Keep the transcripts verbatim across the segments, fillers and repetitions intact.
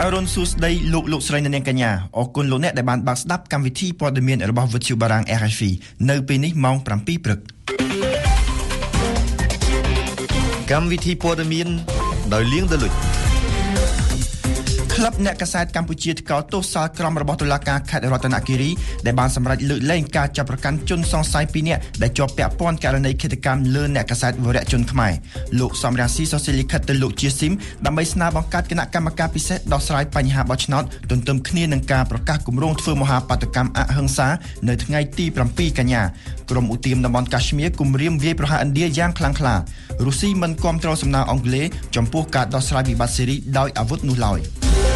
អរុនសួស្ដីលោកលោកស្រីអ្នកនាងកញ្ញាអរគុណលោកអ្នកដែលបានបើកស្ដាប់កម្មវិធីព័ត៌មានរបស់វិទ្យុបារាំង R F I នៅពេលនេះម៉ោង7ព្រឹកកម្មវិធីព័ត៌មានដោយលៀងដលុចក្លឹបអ្នកកាសែតកម្ពុជាថ្កោលទោសសាលក្រមរបស់តុលាការខេត្តរតនគិរីដែលបានសម្រេចលើកលែងការចាប់ប្រកាន់ជនសង្ស័យពីរនាក់ដែលជាប់ពាក់ព័ន្ធករណីឃាតកម្មលើអ្នកកាសែតវរៈជនខ្មែរលោកសំរាស៊ីសរសេរលិខិតទៅលោកជាស៊ីមដើម្បីស្នើបង្កើតគណៈកម្មការពិសេសដោះស្រាយបញ្ហាបោះឆ្នោតទន្ទឹមគ្នានឹងការប្រកាសគម្រោងធ្វើមហាបាតុកម្មអហិង្សានៅថ្ងៃទី7កញ្ញាក្រុមឧទាមតំបន់កាಶ್មៀរគម្រាមវាយប្រហារឥណ្ឌាយ៉ាងខ្លាំងក្លារុស្ស៊ីមិនគាំទ្រសំណើអង់គ្លេសចំពោះការដោះស្រាយវិបត្តិស៊េរីដោយអាវុធនោះឡើយ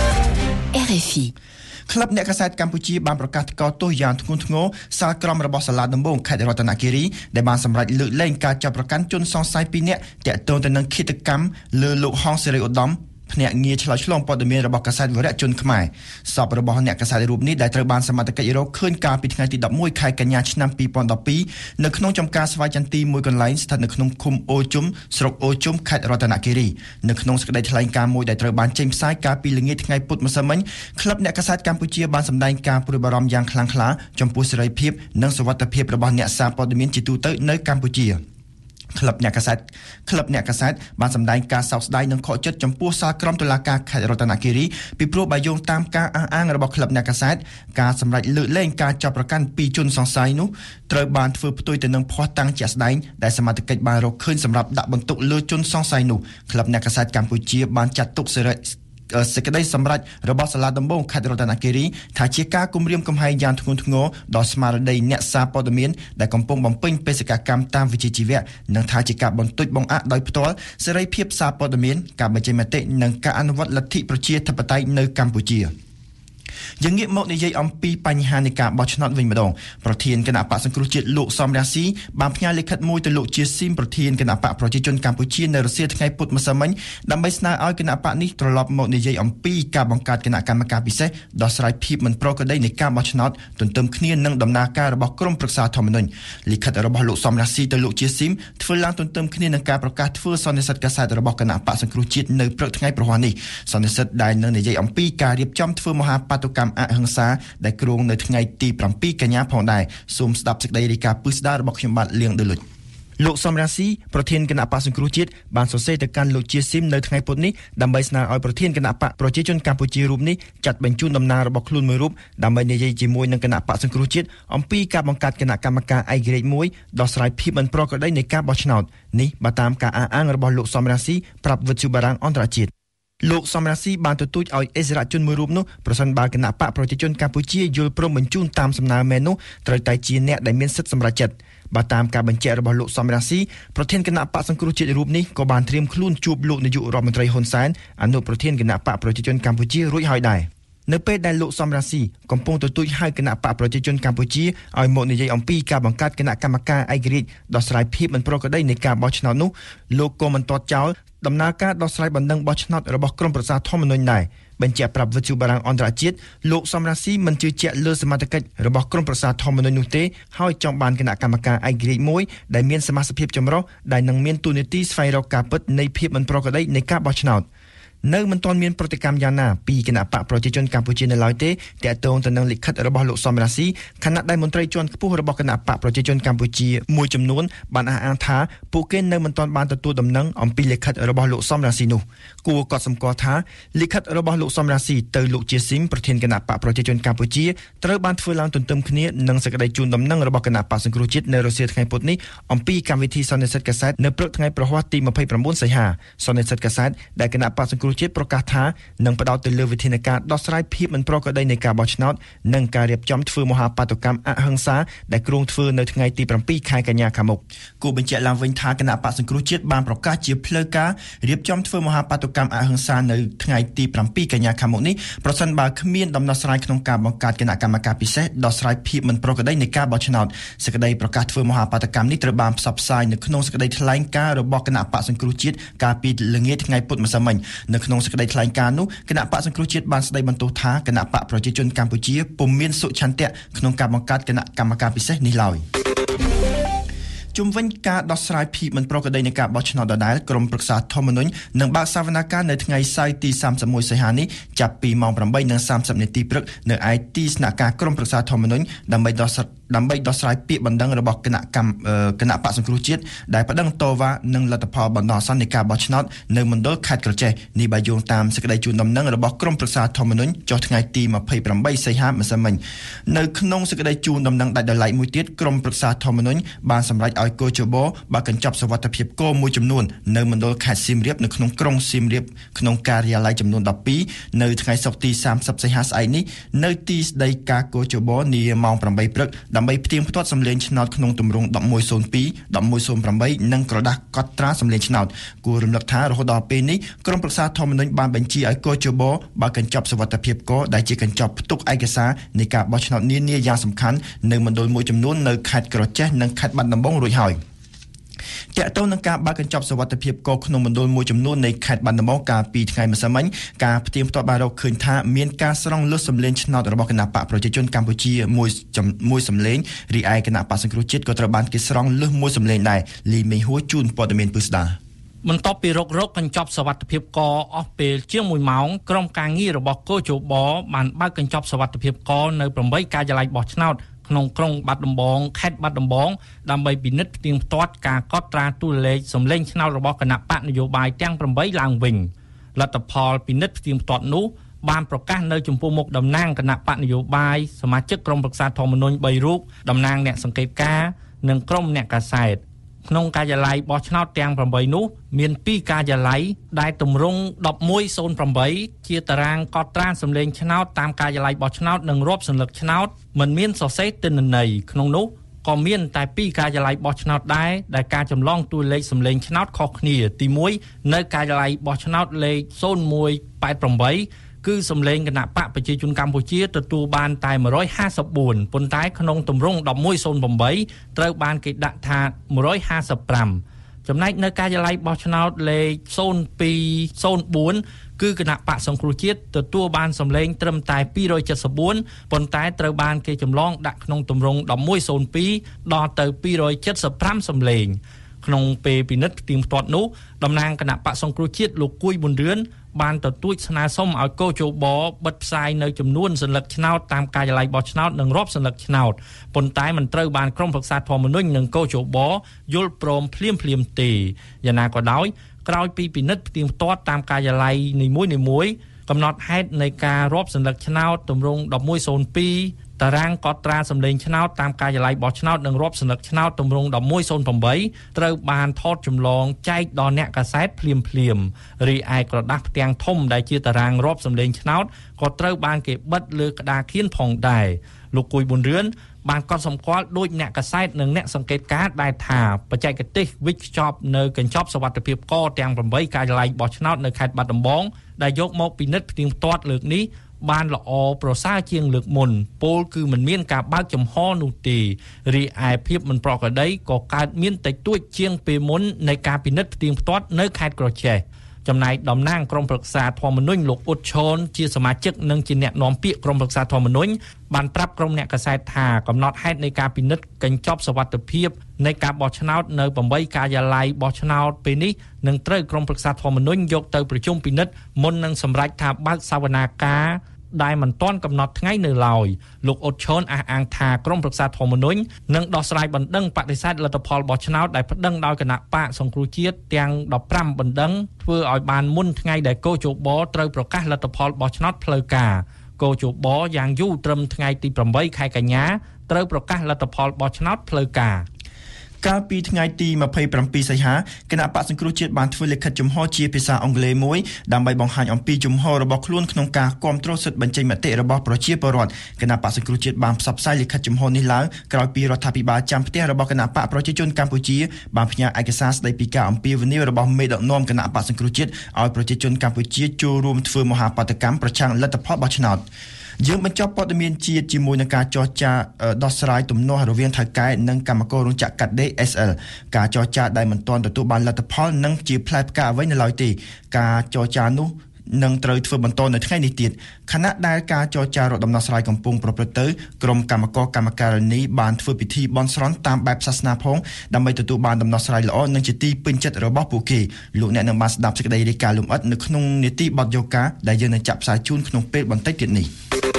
R F I ក្លឹបអ្នកកាសែតកម្ពុជាបានប្រកាសថ្កោលទោសយ៉ាងធ្ងន់ធ្ងរសាលក្រមរបស់សាលាដំបងខេត្តរតនគិរីដែលបានសម្រេចលើកលែងការចាប់ប្រកាន់ជនសង្ស័យពីរនាក់ទាក់ទងទៅនឹងឃាតកម្មលើលោកហងសេរីឧត្តមភ្នាក់ងារឆ្លើយឆ្លងព័ត៌មានរបស់កាសែតវរៈជនខ្មែរសពរបស់អ្នកកាសែតរូបនេះដែលត្រូវបានសមត្ថកិច្ចរកឃើញកាលពីថ្ងៃទី11ខែកញ្ញាឆ្នាំ2012នៅក្នុងចំការស្វាយចន្ទីមួយកន្លែងស្ថិតនៅក្នុងឃុំអូជុំស្រុកអូជុំខេត្តរតនគិរីនៅក្នុងសេចក្តីថ្លែងការណ៍មួយដែលត្រូវបានចេញផ្សាយកាលពីល្ងាចថ្ងៃពុធម្សិលមិញក្លឹបអ្នកកាសែតកម្ពុជាបានសម្ដែងការព្រួយបារម្ភយ៉ាងខ្លាំងក្លាចំពោះសេរីភាពនិងសុវត្ថិភាពរបស់អ្នកសារព័ត៌មានជាទូទៅនៅកម្ពុជាក្លឹបអ្នកកាសែតក្លឹបអ្នកកាសែតបានសម្ដែងការសោកស្ដាយនិងខកចិត្តចំពោះសាលក្រមតុលាការខេត្តរតនគិរីពីព្រោះបើយោងតាមការអះអាងរបស់ក្លឹបអ្នកកាសែតការសម្រេចលើកលែងការចាប់ប្រកាន់ពីជនសង្ស័យនោះត្រូវបានធ្វើផ្ទុយទៅនឹងភស្តុតាងជាក់ស្ដែងដែលសមាជិកបានរកឃើញសម្រាប់ដាក់បន្ទុកលើជនសង្ស័យនោះក្លឹបអ្នកកាសែតកម្ពុជាបានចាត់ទុកសេរីសេចក្តីសម្រេចរបស់សាលាដំបងខេត្តរតនគិរីថាជាការគំរាមកំហែងយ៉ាងធ្ងន់ធ្ងរដល់ស្មារតីអ្នកសារព័ត៌មានដែលកំពុងបំពេញបេសកកម្មតាមវិជ្ជាជីវៈនិងថាជាការបន្ទុចបង្អាក់ដោយផ្ទាល់សេរីភាពសារព័ត៌មានការបញ្ចេញមតិនិងការអនុវត្តលទ្ធិប្រជាធិបតេយ្យនៅកម្ពុជាយើងងាកមកនិយាយអំពីបញ្ហានៃការបោះឆ្នោតវិញម្ដងប្រធានគណៈបក្សសង្គ្រោះជាតិលោកសំរាស៊ីបានផ្ញើលិខិតមួយទៅលោកជាស៊ីមប្រធានគណៈបកប្រជាជនកម្ពុជានៅរសៀលថ្ងៃពុធម្សិលមិញដើម្បីស្នើឲ្យគណៈបកនេះត្រឡប់មកនិយាយអំពីការបង្កើតគណៈកម្មការពិសេសដោះស្រាយភាពមិនប្រក្រតីនៃការបោះឆ្នោតទន្ទឹមគ្នានឹងដំណើរការរបស់ក្រុមប្រឹក្សាធម្មនុញ្ញលិខិតរបស់លោកសំរាស៊ីទៅលោកជាស៊ីមធ្វើឡើងទន្ទឹមគ្នានឹងការប្រកាសធ្វើសន្និសីទកាសែតរបស់គណៈបកសង្គ្រោះជាតិនៅព្រឹកថ្ងៃប្រហ័ននេះសន្និសីទដែលនឹងនិយាយអំពីការរៀបចំធ្វើមហាបាតុកម្មអហិង្សាដែលគ្រោងនៅថ្ងៃទី7កញ្ញាផងដែរសូមស្ដាប់សេចក្តីរាយការណ៍ពិស្ដាររបស់ខ្ញុំបាទលៀងដលុចលោកសំរាស៊ីប្រធានគណៈបក្សសង្គ្រោះជាតិបានសរសេរទៅកាន់លោកជាស៊ីមនៅថ្ងៃពុធនេះដើម្បីស្នើឲ្យប្រធានគណៈបកប្រជាជនកម្ពុជារូបនេះចាត់បញ្ជូនដំណើររបស់ខ្លួនមួយរូបដើម្បីនិយាយជាមួយនឹងគណៈបក្សសង្គ្រោះជាតិអំពីការបង្កើតគណៈកម្មការឯករាជ្យមួយដោះស្រាយភាពមិនប្រក្រតីនៃការបោះឆ្នោតនេះបើតាមការអះអាងរបស់លោកសំរាស៊ីប្រាប់វិទ្យុបារាំងអន្តរជាតិលោកសំរាស៊ីបានទទូចឲ្យអិសរាជជនមួយរូបនោះប្រសិនបើគណៈបកប្រជាជនកម្ពុជាយល់ព្រមបញ្ជូនតាមសំណើមែននោះត្រូវតែជាអ្នកដែលមានសិទ្ធិសម្រេចចិត្តបើតាមការបញ្ជាក់របស់លោកសំរាស៊ីប្រធានគណៈបកសង្គ្រោះជាតិរូបនេះក៏បានត្រៀមខ្លួនជួបលោកនាយករដ្ឋមន្ត្រីហ៊ុនសែនអនុប្រធានគណៈបកប្រជាជនកម្ពុជារួចហើយដែរនៅពេលដែលលោកសំរាស៊ីកំពុងទទូចហៅគណៈបកប្រជាជនកម្ពុជាឲ្យមកនិយាយអំពីការបង្កើតគណៈកម្មការឯករាជ្យដោះស្រាយភាពមិនប្រក្រតីនៃការបោះឆ្នោតនោះលោកក៏មិនទាត់ចោលដំណើរការដោះស្រាយបណ្ដឹងបោះឆ្នោតរបស់ក្រុមប្រឹក្សាធម្មនុញ្ញដែរបញ្ជាក់ប្រាប់វិទ្យុបារាំងអន្តរជាតិលោកសំរាស៊ីមិនជឿជាក់លើសមត្ថកិច្ចរបស់ក្រុមប្រឹក្សាធម្មនុញ្ញនោះទេហើយចង់បានគណៈកម្មការឯករាជ្យមួយដែលមានសមាជិកភាពចម្រុះដែលនឹងមានទូនាទីស្វែងរកការពិតនៃភាពមិនប្រក្រតីនៃការបោះឆ្នោតនៅមិនទាន់មានប្រតិកម្មយ៉ាងណាពីគណៈបកប្រជាជនកម្ពុជានៅឡើយទេទាក់ទងទៅនឹងលិខិតរបស់លោកសំរាស៊ីខណៈដែលមន្ត្រីជាន់ខ្ពស់របស់គណៈបកប្រជាជនកម្ពុជាមួយចំនួនបានអះអាងថាពួកគេនៅមិនទាន់បានទទួលដំណឹងអំពីលិខិតរបស់លោកសំរាស៊ីនោះគួរកត់សម្គាល់ថាលិខិតរបស់លោកសំរាស៊ីទៅលោកជាស៊ីមប្រធានគណៈបកប្រជាជនកម្ពុជាត្រូវបានធ្វើឡើងទន្ទឹមគ្នានឹងសេចក្តីជូនដំណឹងរបស់គណៈបកសង្គ្រោះជាតិនៅរសៀលថ្ងៃពុធនេះអំពីកម្មវិធីសន្និសីទកាសែតនៅព្រឹកថ្ងៃប្រហ័សទី29សីហាសន្និសីទកាសែតដែលគណៈបកសង្គ្រោះជាតិប្រកាសថានឹងផ្ដោតទៅលើវិធានការដោះស្រាយភាពមិនប្រក្រតីនៃការបោះឆ្នោតនិងការរៀបចំធ្វើមហាបាតុកម្មអហិង្សាដែលគ្រោងធ្វើនៅថ្ងៃទី7ខែកញ្ញាខាងមុខគូបញ្ជាក់ឡើងវិញថាគណៈបកសង្គ្រោះជាតិបានប្រកាសជាផ្លូវការរៀបចំធ្វើមហាបាតុកម្មអហិង្សានៅថ្ងៃទី7កញ្ញាខាងមុខនេះប្រសិនបើគ្មានដំណោះស្រាយក្នុងការបង្កើតគណៈកម្មការពិសេសដោះស្រាយភាពមិនប្រក្រតីនៃការបោះឆ្នោតសេចក្តីប្រកាសធ្វើមហាបាតុកម្មនេះត្រូវបានផ្សព្វផ្សាយនៅក្នុងសេចក្តីថ្លែងការណ៍របស់គណៈបកសង្គ្រោះជាតិកាលពីល្ងាចថ្ងៃពុធម្សិលមិញនៅក្នុងសេចក្តីថ្លែងការណ៍នោះគណៈបកសង្គ្រោះជាតិបានស្ដីបន្ទោសថាគណៈបកប្រជាជនកម្ពុជាពុំមានសុឆន្ទៈក្នុងការបង្កើតគណៈកម្មការពិសេសនេះឡើយជុំវិញការដោះស្រាយភាពមិនប្រក្រតីនៃការបោះឆ្នោតដដែលក្រមប្រឹក្សាធម្មនុញ្ញនឹងបើកសវនកម្មនៅថ្ងៃសៅរ៍ទីសាមសិបមួយសីហានេះចាប់ពីម៉ោង ប្រាំបី និងសាមសិប នាទីព្រឹកនៅឯទីស្នាក់ការក្រមប្រឹក្សាធម្មនុញ្ញដើម្បីដោះដើម្បីដោះស្រាយពាក្យបណ្ដឹងរបស់គណៈកម្មគណៈបក្សសង្គ្រោះជាតិដែលប្តឹងតវ៉ានឹងលទ្ធផលបណ្ដោះអាសន្ននៃការបោះឆ្នោតនៅមណ្ឌលខេត្តក្រចេះនេះបើយោងតាមសេចក្តីជូនដំណឹងរបស់ក្រមប្រឹក្សាធម្មនុញ្ញចុះថ្ងៃទីម្ភៃប្រាំបីសីហាម្សិលមិញនៅក្នុងសេចក្តីជូនដំណឹងដាច់ដោយឡែកមួយទៀតក្រមប្រឹក្សាធម្មនុញ្ញបានសម្រេចឲ្យកោជបបើកញ្ចប់សុវត្ថិភាពគោមួយចំនួននៅមណ្ឌលខេត្តសៀមរាបនៅក្នុងក្រុងសៀមរាបក្នុងការិយាល័យចំនួនដប់ពីរនៅថ្ងៃសុក្រទីសាមសិបសីហាស្អែកនេះនៅទីស្តីការកោជបនាម៉ោង ប្រាំបី ព្រឹកដើម្បីផ្ទៀងផ្ទាត់សម្លេងឆ្នោតក្នុងទម្រង់ một một không hai một một không tám និងក្រដាស់កត់ត្រាសម្លេងឆ្នោតគួររំលឹកថារហូតដល់ពេលនេះក្រមប្រឹក្សាធម្មនុញ្ញបានបញ្ជាឲ្យកោជបបើកញ្ចប់សុវត្ថិភាពគោដែលជាកញ្ចប់ផ្ទុកឯកសារនៃការបោះឆ្នោតនានាយ៉ាងសំខាន់នៅមណ្ឌលមួយចំនួននៅខេត្តក្រចេះនិងខេត្តបាត់ដំបងរួចហើយតើតើនឹងការបើកកញ្ចប់សុវត្ថិភាពកោក្នុងមណ្ឌលមួយចំនួននៃខេត្តបាត់ដំបងកាលពីថ្ងៃម្សិលមិញការផ្ទៀងផ្ទាត់បានរកឃើញថាមានការស្រង់លើសសម្លេងឆ្នោតរបស់គណៈបកប្រជាជនកម្ពុជាមួយមួយសម្លេងរីឯគណៈបកសង្គ្រោះជាតិក៏ត្រូវបានគេស្រង់លើសមួយសម្លេងដែរលីមេហួរជូនព័ត៌មានពិស្ដាបន្ទាប់ពីរករកកញ្ចប់សុវត្ថិភាពកអស់ពេលជាងមួយម៉ោងក្រុមការងាររបស់កោជបបានបើកកញ្ចប់សុវត្ថិភាពកនៅប្រាំបីការិយាល័យបោះឆ្នោតក្នុងក្រុងបាត់ដំបងខេត្តបាត់ដំបងដើម្បីពិនិត្យផ្ទៀងផ្ទាត់ការកត់ត្រាតួលេខសម្លេងឆ្នោតរបស់គណៈបកនយោបាយទាំងប្រាំបីឡើងវិញលទ្ធផលពិនិត្យផ្ទៀងផ្ទាត់នោះបានប្រកាសនៅចំពោះមុខតំណាងគណៈបកនយោបាយសមាជិកក្រុមប្រឹក្សាធម្មនុញ្ញបីរូបតំណាងអ្នកសង្កេតការណ៍និងក្រុមអ្នកកាសែតក្នុងការិយាល័យបោះឆ្នោតទាំងប្រាំបីនោះមានពីរការិយាល័យដែលទម្រង់ một một không tám ជាតារាងកត់ត្រាសម្លេងឆ្នោតតាមការិយាល័យបោះឆ្នោតនិងរាប់សន្លឹកឆ្នោតមិនមានសរសេរទិន្នន័យក្នុងនោះក៏មានតែពីរការិយាល័យបោះឆ្នោតដែរដែលការចម្លងតួលេខសម្លេងឆ្នោតខុសគ្នាទីមួយនៅការិយាល័យបោះឆ្នោតលេខ ศูนย์ một แปด แปดគឺសម្លេងគណៈបកប្រជាជនកម្ពុជាទទួលបានតែmột trăm hai mươi tưប៉ុន្តែក្នុងទម្រង់ một một không tám ត្រូវបានគេដាក់ថាmột trăm hai mươi lămចំណែកនៅការិយាល័យបោះឆ្នោតលេខ ศูนย์ two ศูนย์ fourគឺគណៈបកសង្គ្រោះជាតិទទួលបានសម្លេងត្រឹមតែtwo hundred seventy-fourប៉ុន្តែត្រូវបានគេចម្លងដាក់ក្នុងទម្រង់ một một không two ដល់ទៅtwo hundred seventy-fiveសម្លេងក្នុងពេលពិនិត្យផ្ទៀងផ្ទាត់នោះតំណាងគណៈបកសង្គ្រោះជាតិលោកគួយប៊ុនរឿនបានទទូចស្នើសុំឲ្យកោជបបិទផ្សាយនៅចំនួនសន្លឹកឆ្នោតតាមការិយាល័យបោះឆ្នោតនិងរាប់សន្លឹកឆ្នោតប៉ុន្តែមិនត្រូវបានក្រុមប្រឹក្សាធម្មនុញ្ញនិងកោជបយល់ព្រមភ្លាមភ្លាមទេយ៉ាងណាក៏ដោយក្រោយពីពិនិត្យផ្ទៀងផ្ទាត់តាមការិយាល័យនីមួយៗកំណត់ហេតុនៃការរាប់សន្លឹកឆ្នោតទម្រង់ một một không twoតារាងកត់ត្រាសម្លេងឆ្នោតតាមការិយាល័យបោះឆ្នោតនិងរាប់សន្លឹកឆ្នោតទម្រង់ một một không támត្រូវបានថតចម្លងចែកដល់អ្នកកាសែតភ្លាមភ្លាមរីឯក្រដាស់ផ្ទាំងធំដែលជាតារាងរាប់សម្លេងឆ្នោតក៏ត្រូវបានគេបិទលើក្តារខៀនផងដែរលោកគួយប៊ុនរឿនបានកត់សម្គាល់ដោយអ្នកកាសែតនិងអ្នកសង្កេតការណ៍ដែលថាបច្ចេកទេសវិច្ឆេទនៅកញ្ចប់សុវត្ថិភាពកទាំងប្រាំបីការិយាល័យបោះឆ្នោតនៅខេត្តបាត់ដំបងដែលយកមកពិនិត្យផ្ទៀងផ្ទាត់លើកនេះបានល្អប្រសើរជាងលើកមុនពោលគឺមិនមានការបើកចំហនោះទេរីឯភាពមិនប្រក្រតីក៏កើតមានតិចតួចជាងពេលមុននៃការពិនិត្យផ្ទៀងផ្ទាត់នៅខេត្តក្រចេះចំណែកតំណាងក្រុមប្រឹក្សាធម្មនុញ្ញលោកអ៊ុតឈុនជាសមាជិកនិងជាអ្នកនាំពាក្យក្រុមប្រឹក្សាធម្មនុញ្ញបានប្រាប់ក្រុមអ្នកកាសែតថាកំណត់ហេតុនៃការពិនិត្យកញ្ចប់សុវត្ថិភាពនៃការបោះឆ្នោតនៅប្រាំបីការិយាល័យបោះឆ្នោតពេលនេះនឹងត្រូវក្រុមប្រឹក្សាធម្មនុញ្ញយកទៅប្រជុំពិនិត្យមុននឹងសម្រេចថាបើកសវនាការដែលមិនទាន់កំណត់ថ្ងៃនៅឡើយលោកអ៊ុតឈុនអះអាងថាក្រុមប្រឹក្សាធម្មនុញ្ញនឹងដោះស្រាយបណ្ដឹងបដិសេធលទ្ធផលបោះឆ្នោតដែលប្តឹងដោយគណៈបកសង្គ្រោះជាតិទាំង15បណ្ដឹងធ្វើឲ្យបានមុនថ្ងៃដែលកោជបត្រូវប្រកាសលទ្ធផលបោះឆ្នោតផ្លូវការកោជបយ៉ាងយូរត្រឹមថ្ងៃទីប្រាំបីខែកញ្ញាត្រូវប្រកាសលទ្ធផលបោះឆ្នោតផ្លូវការកាលពីថ្ងៃទីម្ភៃប្រាំពីរសីហាគណៈបក្សសង្គ្រោះជាតិបានធ្វើលិខិតជំហរជាភាសាអង់គ្លេសមួយដើម្បីបង្ហាញអំពីជំហររបស់ខ្លួនក្នុងការគាំទ្រសិទ្ធិបញ្ចេញមតិរបស់ប្រជាពលរដ្ឋគណៈបក្សសង្គ្រោះជាតិបានផ្សព្វផ្សាយលិខិតជំហរនេះឡើងក្រោយពីរដ្ឋាភិបាលចាំផ្ទះរបស់គណៈបកប្រជាជនកម្ពុជាបានផ្ញើឯកសារស្តីពីការអំពាវនាវរបស់មេដឹកនាំគណៈបក្សសង្គ្រោះជាតិឲ្យប្រជាជនកម្ពុជាចូលរួមធ្វើមហាបាតុកម្មប្រឆាំងលទ្ធផលបោះឆ្នោតយើងបញ្ចប់ព័ត៌មានជាតិជាមួយនឹងការចរចាដោះស្រាយទំនាស់រវាងថៅកែនិងកម្មកររោងចក្រកាត់ដេរ S L ការចរចាដែលមិនទាន់ទទួលបានលទ្ធផលនិងជាផ្លែផ្កាអ្វីនៅឡើយទេការចរចានោះនឹងត្រូវធ្វើបន្តនៅថ្ងៃនេះទៀតខណៈដែលការចរចារកដំណោះស្រាយកំពុងប្រព្រឹត្តទៅក្រុមកម្មការកម្មការិនីបានធ្វើពិធីបន់ស្រន់តាមបែបសាសនាផងដើម្បីទទួលបានដំណោះស្រាយល្អនិងជាទីពេញចិត្តរបស់ពួកគេលោកអ្នកនឹងបានស្ដាប់សេចក្តីរាយការណ៍លម្អិតនៅក្នុងនីតិបទយោការដែលយើងនឹងចាក់ផ្សាយជូនក្នុងពេលបន្តិចទៀតនេះ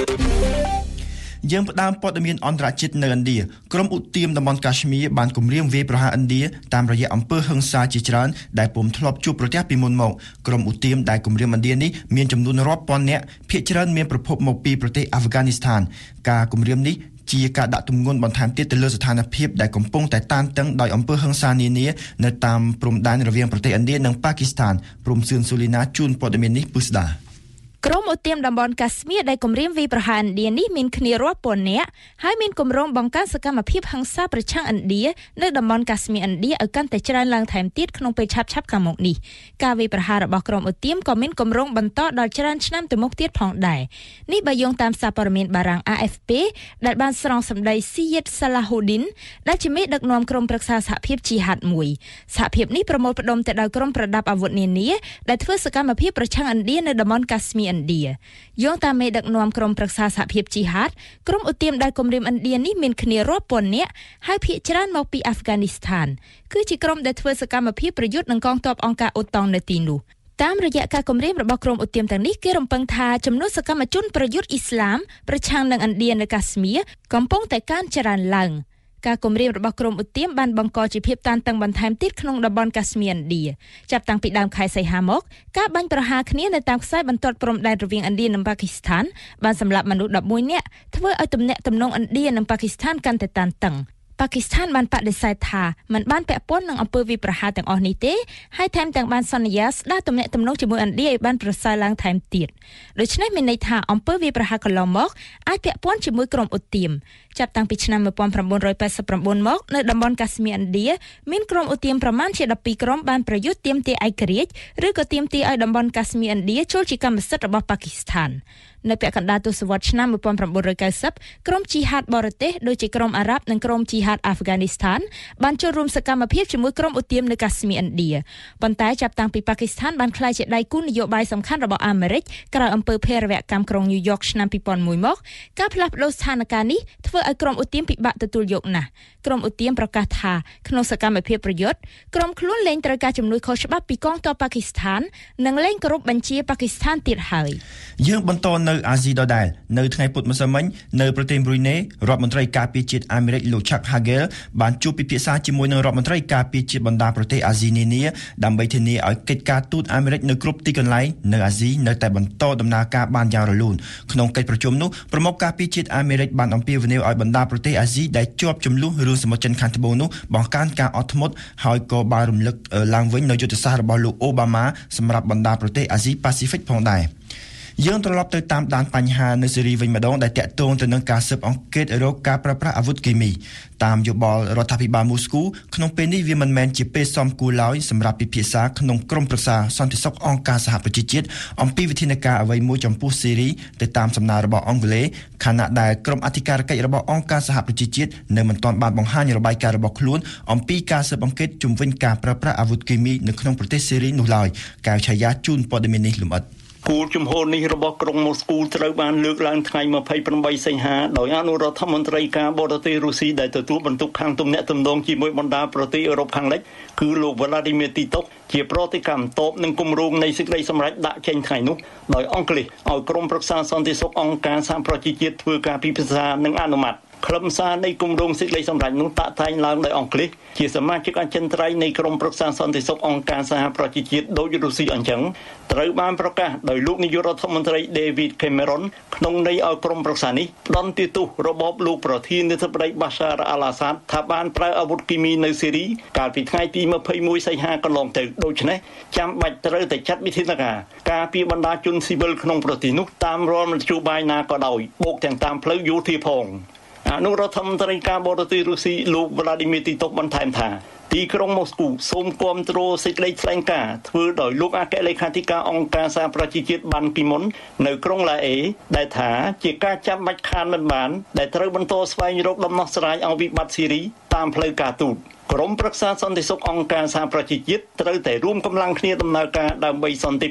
យើងផ្ដើមព័ត៌មានអន្តរជាតិនៅឥណ្ឌាក្រុមឧទាមតំបន់កាស្មៀរបានគម្រាមវាយប្រហារឥណ្ឌាតាមរយៈអំពើហិង្សាជាច្រើនដែលពុំធ្លាប់ជួបប្រទះពីមុនមកក្រុមឧទាមដែលគម្រាមឥណ្ឌានេះមានចំនួនរាប់ពាន់នាក់ភាគច្រើនមានប្រភពមកពីប្រទេសអាហ្វហ្គានីស្ថានការគម្រាមនេះជាការដាក់ទម្ងន់បន្ថែមទៀតទៅលើស្ថានភាពដែលកំពុងតែតានតឹងដោយអំពើហិង្សានានានៅតាមព្រំដែនរវាងប្រទេសឥណ្ឌានិងប៉ាគីស្ថានព្រំសឿនស៊ូលីណាជួនព័ត៌មាននេះពុស្ដាក្រុមឧទាមតំបន់កាស្មៀរដែលគម្រាមវាយប្រហារឥណ្ឌានេះមានគ្នារាប់ពាន់នាក់ហើយមានគម្រោងបង្កើនសកម្មភាពហិង្សាប្រឆាំងឥណ្ឌានៅតំបន់កាស្មៀរឥណ្ឌាឲ្យកាន់តែច្រើនឡើងថែមទៀតក្នុងពេលឆាប់ៗខាងមុខនេះការវាយប្រហាររបស់ក្រុមឧទាមក៏មានគម្រោងបន្តដល់ច្រើនឆ្នាំទៅមុខទៀតផងដែរនេះបើយោងតាមសារព័ត៌មានបារាំង A F P ដែលបានស្រង់សម្ដី Syed Salahuddin ដែលជាមេដឹកនាំក្រុមប្រឹក្សាសហភាពជីហាតមួយសហភាពនេះប្រមូលផ្ដុំទៅដោយក្រុមប្រដាប់អាវុធនានាដែលធ្វើសកម្មភាពប្រឆាំងឥណ្ឌានៅតំបន់កាស្មៀរឥណ្ឌាយោងតាមមេដឹកនាំក្រុមប្រឹក្សាសហភាពជីហាតក្រុមឧទាមដែលគម្រាមឥណ្ឌានេះមានគ្នារាប់ពាន់នាក់ហើយភាគច្រើនមកពីអាហ្វហ្គានីស្ថានគឺជាក្រុមដែលធ្វើសកម្មភាពប្រយុទ្ធនឹងកងទ័ពអង្គការអូតង់នៅទីនោះតាមរយៈការគម្រាមរបស់ក្រុមឧទាមទាំងនេះគេរំពឹងថាចំនួនសកម្មជនប្រយុទ្ធអ៊ីស្លាមប្រឆាំងនឹងឥណ្ឌានៅកាស្មៀរកំពុងតែកើនច្រើនឡើងការគម្រាមរបស់ក្រុមឧទាមបានបង្កជាភាពតានតឹងបន្ថែមទៀតក្នុងតំបន់កាស្មៀរឥណ្ឌាចាប់តាំងពីដើមខែសីហាមកការបាញ់ប្រហារគ្នានៅតាមខ្សែបន្ទាត់ព្រំដែនរវាងឥណ្ឌានិងប៉ាគីស្ថានបានសម្លាប់មនុស្សដប់មួយនាក់ធ្វើឲ្យទំនាក់ទំនងឥណ្ឌានិងប៉ាគីស្ថានកាន់តែតានតឹងប៉ាគីស្ថានបានបដិសេធថាมันបានពាក់ព័ន្ធនឹងអំពើវាយប្រហារទាំងអស់នេះទេហើយថែមទាំងបានសន្យាស្ដារទំនាក់ទំនងជាមួយឥណ្ឌាឲ្យបានប្រសើរឡើងថែមទៀតដូច្នេះមានន័យថាអំពើវាយប្រហារកន្លងមកអាចពាក់ព័ន្ធជាមួយក្រុមឧទាមចាប់តាំងពីឆ្នាំnineteen eighty-nineមកនៅតំបន់កាស្មៀរឥណ្ឌាមានក្រុមឧទាមប្រមាណជាtwelveក្រុមបានប្រយុទ្ធទាមទារឯករាជ្យឬក៏ទាមទារឲ្យតំបន់កាស្មៀរឥណ្ឌាចូលជាកម្មសិទ្ធិរបស់ប៉ាគីស្ថាននៅពាក់កណ្ដាលទសវត្សរ៍ឆ្នាំnineteen ninetyក្រុមជីហាតបរទេសដូចជាក្រុមអារ៉ាប់និងក្រុមជីហាតអាហ្វហ្គានីស្ថានបានចូលរួមសកម្មភាពជាមួយក្រុមឧទាមនៅកាស្មៀរឥណ្ឌាប៉ុន្តែចាប់តាំងពីប៉ាគីស្ថានបានក្លាយជាដៃគូនយោបាយសំខាន់របស់អាមេរិកក្រោយអំពើភេរវកម្មក្រុងញូវយ៉កឆ្នាំtwo thousand oneមកការផ្លាស់ប្ដូរស្ថានភាពនេះធ្វើឲ្យក្រុមឧទាមពិបាកទទួលយកណាស់ក្រុមឧទាមប្រកាសថាក្នុងសកម្មភាពប្រយុទ្ធក្រុមខ្លួនលែងត្រូវការជំនួយខុសច្បាប់ពីកងទ័ពប៉ាគីស្ថាននិងលែងគោរពបញ្ជាប៉ាគីស្ថានទៀតហើយយើងបន្តនៅអាស៊ីដដែលនៅថ្ងៃពុធម្សិលមិញនៅប្រទេសប្រ៊ុយណេរដ្ឋមន្ត្រីការពារជាតិអាមេរិកលោក Chuck Hagel បានជួបពិភាក្សាជាមួយនឹងរដ្ឋមន្ត្រីការពារជាតិបណ្ដាប្រទេសអាស៊ីនានាដើម្បីធានាឲ្យកិច្ចការទូតអាមេរិកនៅគ្រប់ទីកន្លែងនៅអាស៊ីនៅតែបន្តដំណើរការបានយ៉ាងរលូនក្នុងកិច្ចប្រជុំនោះប្រមុខការពារជាតិអាមេរិកបានអំពាវនាវឲ្យបណ្ដាប្រទេសអាស៊ីដែលជាប់ចំនួនរឿងសមុទ្រចិនខាងត្បូងនោះបង្កើនការអត់ធ្មត់ហើយក៏បានរំលឹកឡើងវិញនៅយុទ្ធសាស្ត្ររបស់លោកអូបាម៉ាសម្រាប់បណ្ដាប្រទេសអាស៊ីប៉ាស៊ីហ្វិកផងដែរយើងត្រឡប់ទៅតាមដានបញ្ហានៅសេរីវិញម្ដងដែលតាក់ទងទៅនឹងការស៊ើបអង្កេតរោគការប្រើប្រាស់អាវុធគីមីតាមយោបល់រដ្ឋាភិបាលមូស្គូក្នុងពេលនេះវាមិនមែនជាពេលសមគួរឡើយសម្រាប់ពិភាក្សាក្នុងក្រុមប្រឹក្សាសន្តិសុខអង្គការសហប្រជាជាតិអំពីវិធានការអ្វីមួយចំពោះសេរីទៅតាមសំណើរបស់អង់គ្លេសខណៈដែលក្រុមអធិការកិច្ចរបស់អង្គការសហប្រជាជាតិនៅមិនទាន់បានបង្ហាញរបាយការណ៍របស់ខ្លួនអំពីការស៊ើបអង្កេតជំវិញការប្រើប្រាស់អាវុធគីមីនៅក្នុងប្រទេសសេរីនោះឡើយកៅឆាយាជូនព័ត៌មាននេះលម្អិតគោលជំហរនេះរបស់ក្រុងម៉ូស្គូត្រូវបានលើកឡើងថ្ងៃtwenty-eightសីហាដោយអនុរដ្ឋមន្ត្រីការបរទេសរុស្ស៊ីដែលទទួលបន្ទុកខាងទំនាក់ទំនងជាមួយបណ្ដាប្រទេសអឺរ៉ុបខាងលិចគឺលោក Vladimir Titov ជាប្រតិកម្មតបនឹងគម្រោងនៃសេចក្តីសម្រេចដាក់ចេញថ្ងៃនោះដោយអង់គ្លេសឲ្យក្រុមប្រឹក្សាសន្តិសុខអង្គការសហប្រជាជាតិធ្វើការពិភាក្សានិងអនុម័តខ្លឹមសារនៃគម្រោងសេចក្តីសម្រេចនោះតាក់តែងឡើងដោយអង់គ្លេសជាសមាជិកអចិន្ត្រៃយ៍នៃក្រុមប្រឹក្សាសន្តិសុខអង្គការសហប្រជាជាតិដោយរុស្ស៊ីអញ្ចឹងត្រូវបានប្រកាសដោយលោកនាយករដ្ឋមន្ត្រី David Cameron ក្នុងន័យឲ្យក្រុមប្រឹក្សានេះផ្ដន់ទោសរបបលោកប្រធានាធិបតី Bashar al-Assad ថាបានប្រើអាវុធគីមីនៅសេរីកាលពីថ្ងៃទីtwenty-oneសីហាកន្លងទៅដូច្នេះចាំបាច់ត្រូវតែចាត់វិធានការការពារបណ្ដាជនស៊ីវិលក្នុងប្រទេសនោះតាមរាល់មធ្យោបាយណាក៏ដោយបូកទាំងតាមផ្លូវយោធាផងអនុរដ្ឋមន្ត្រីការបរទេសរុស្ស៊ីលោក Vladimir Titov បន្ថែមថាទីក្រុងម៉ូស្គូសូមគាំទ្រសេចក្តីថ្លែងការណ៍ធ្វើដោយលោកអគ្គលេខាធិការអង្គការសហប្រជាជាតិបានពីមុននៅក្រុងឡាអេដែលថាជាការចាំបាច់ខានមិនបានដែលត្រូវបន្តស្វែងរកដំណោះស្រាយឲ្យវិបត្តិស៊ីរីតាមផ្លូវការទូតក្រុមប្រឹក្សាសន្តិសុខអង្គការសហប្រជាជាតិត្រូវតែរួមកម្លាំងគ្នាដំណើរការដើម្បីសន្តិភាព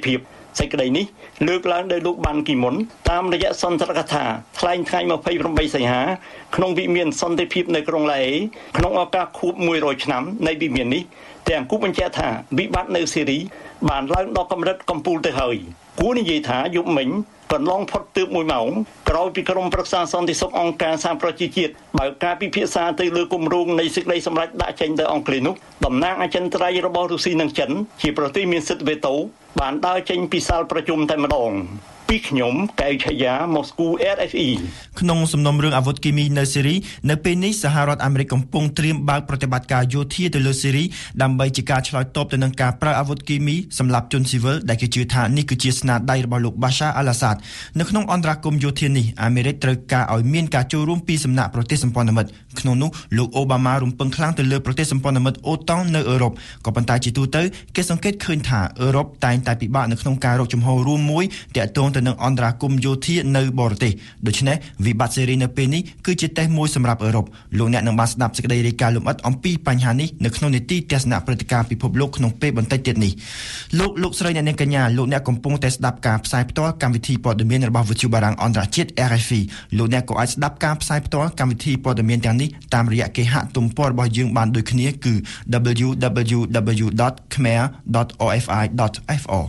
សេចក្តីនេះលើកឡើងដោយលោកបានគីមុនតាមរយៈសន្ទរកថាថ្លែងថ្ងៃยี่สิบแปดសីហាក្នុងវិមានសន្តិភាពនៅក្រុងឡាអេក្នុងឱកាសខួបមួយរយឆ្នាំនៃវិមាននេះទាំងគូបញ្ជាក់ថាវិបត្តិនៅស៊ីរីបានឡើងដល់កម្រិតកំពូលទៅហើយគួរនិយាយថាយប់មិញកន្លងផុតទើបមួយម៉ោងក្រោយពីក្រុមប្រឹក្សាសន្តិសុខអង្គការសហប្រជាជាតិបើកការពិភាក្សាទៅលើគម្រោងនៃសេចក្តីសម្រេចដាក់ចេញទៅអង់គ្លេសនោះតំណាងអចិន្ត្រៃយ៍របស់រុស្ស៊ីនិងចិនជាប្រទេសមានសិទ្ធិវេតូបានដើរចេញពីសាលប្រជុំតែម្ដងពីខ្ញុំកែវឆាយាម៉ូស្គូ អារ អេហ្វ អ៊ីក្នុងសំណុំរឿងអាវុធគីមីនៅស៊ីរីនៅពេលនេះសហរដ្ឋអាមេរិកកំពុងត្រៀមបើកប្រតិបត្តិការយោធាទៅលើស៊ីរីដើម្បីជាការឆ្លើយតបទៅនឹងការប្រើអាវុធគីមីសម្រាប់ជនស៊ីវិលដែលគេជឿថានេះគឺជាស្នាដៃរបស់លោក Bashar al-Assad នៅក្នុងអន្តរាគមន៍យោធានេះអាមេរិកត្រូវការឲ្យមានការចូលរួមពីសំណាក់ប្រទេសសម្ព័ន្ធមិត្តក្នុងនោះលោកអូបាម៉ារំពឹងខ្លាំងទៅលើប្រទេសសម្ព័ន្ធមិត្តអូតង់នៅអឺរ៉ុបក៏ប៉ុន្តែជាទូទៅគេសង្កេតឃើញថាអឺរ៉ុបតែងតែពិបាកនៅក្នុងការរកជំហររួមមួយទាក់ទងទៅនឹងអន្តរាគមន៍យោធានៅបរទេសដូច្នេះវិបត្តិសេរីនៅពេលនេះគឺជាតេស្តមួយសម្រាប់អឺរ៉ុបលោកអ្នកនឹងបានស្ដាប់សេចក្តីរាយការណ៍លម្អិតអំពីបញ្ហានេះនៅក្នុងនីតិទស្សនៈព្រឹត្តិការណ៍ពិភពលោកក្នុងពេលបន្តិចទៀតនេះលោកលោកស្រីអ្នកនាងកញ្ញាលោកអ្នកកំពុងតែស្ដាប់ការផ្សាយផ្ទាល់កម្មវិធីព័ត៌មានរបស់វិទ្យុបារាំងអន្តរជាតិ អារ អេហ្វ អ៊ី លោកអ្នកក៏អាចស្ដាប់ការផ្សាយផ្ទាល់កម្មវិធីព័ត៌មានទាំងនេះតាមរយៈគេហទំព័ររបស់យើងបានដូចគ្នាគឺ double-u double-u double-u ដត khmer ដត o f i ដត f o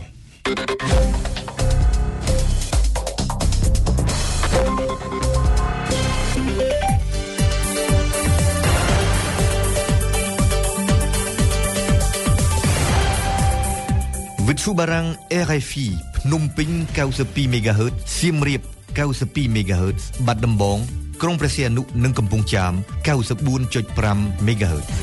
វិទ្យុបារាំង អារ អេហ្វ អ៊ី ភ្នំពេញ chín mươi hai មេហ្គាហឺត សៀមរាប chín mươi hai មេហ្គាហឺត បាត់ដំបងក្រុងព្រះសីហនុ និងកំពង់ចាម chín mươi bốn phẩy năm មេហ្គាហឺត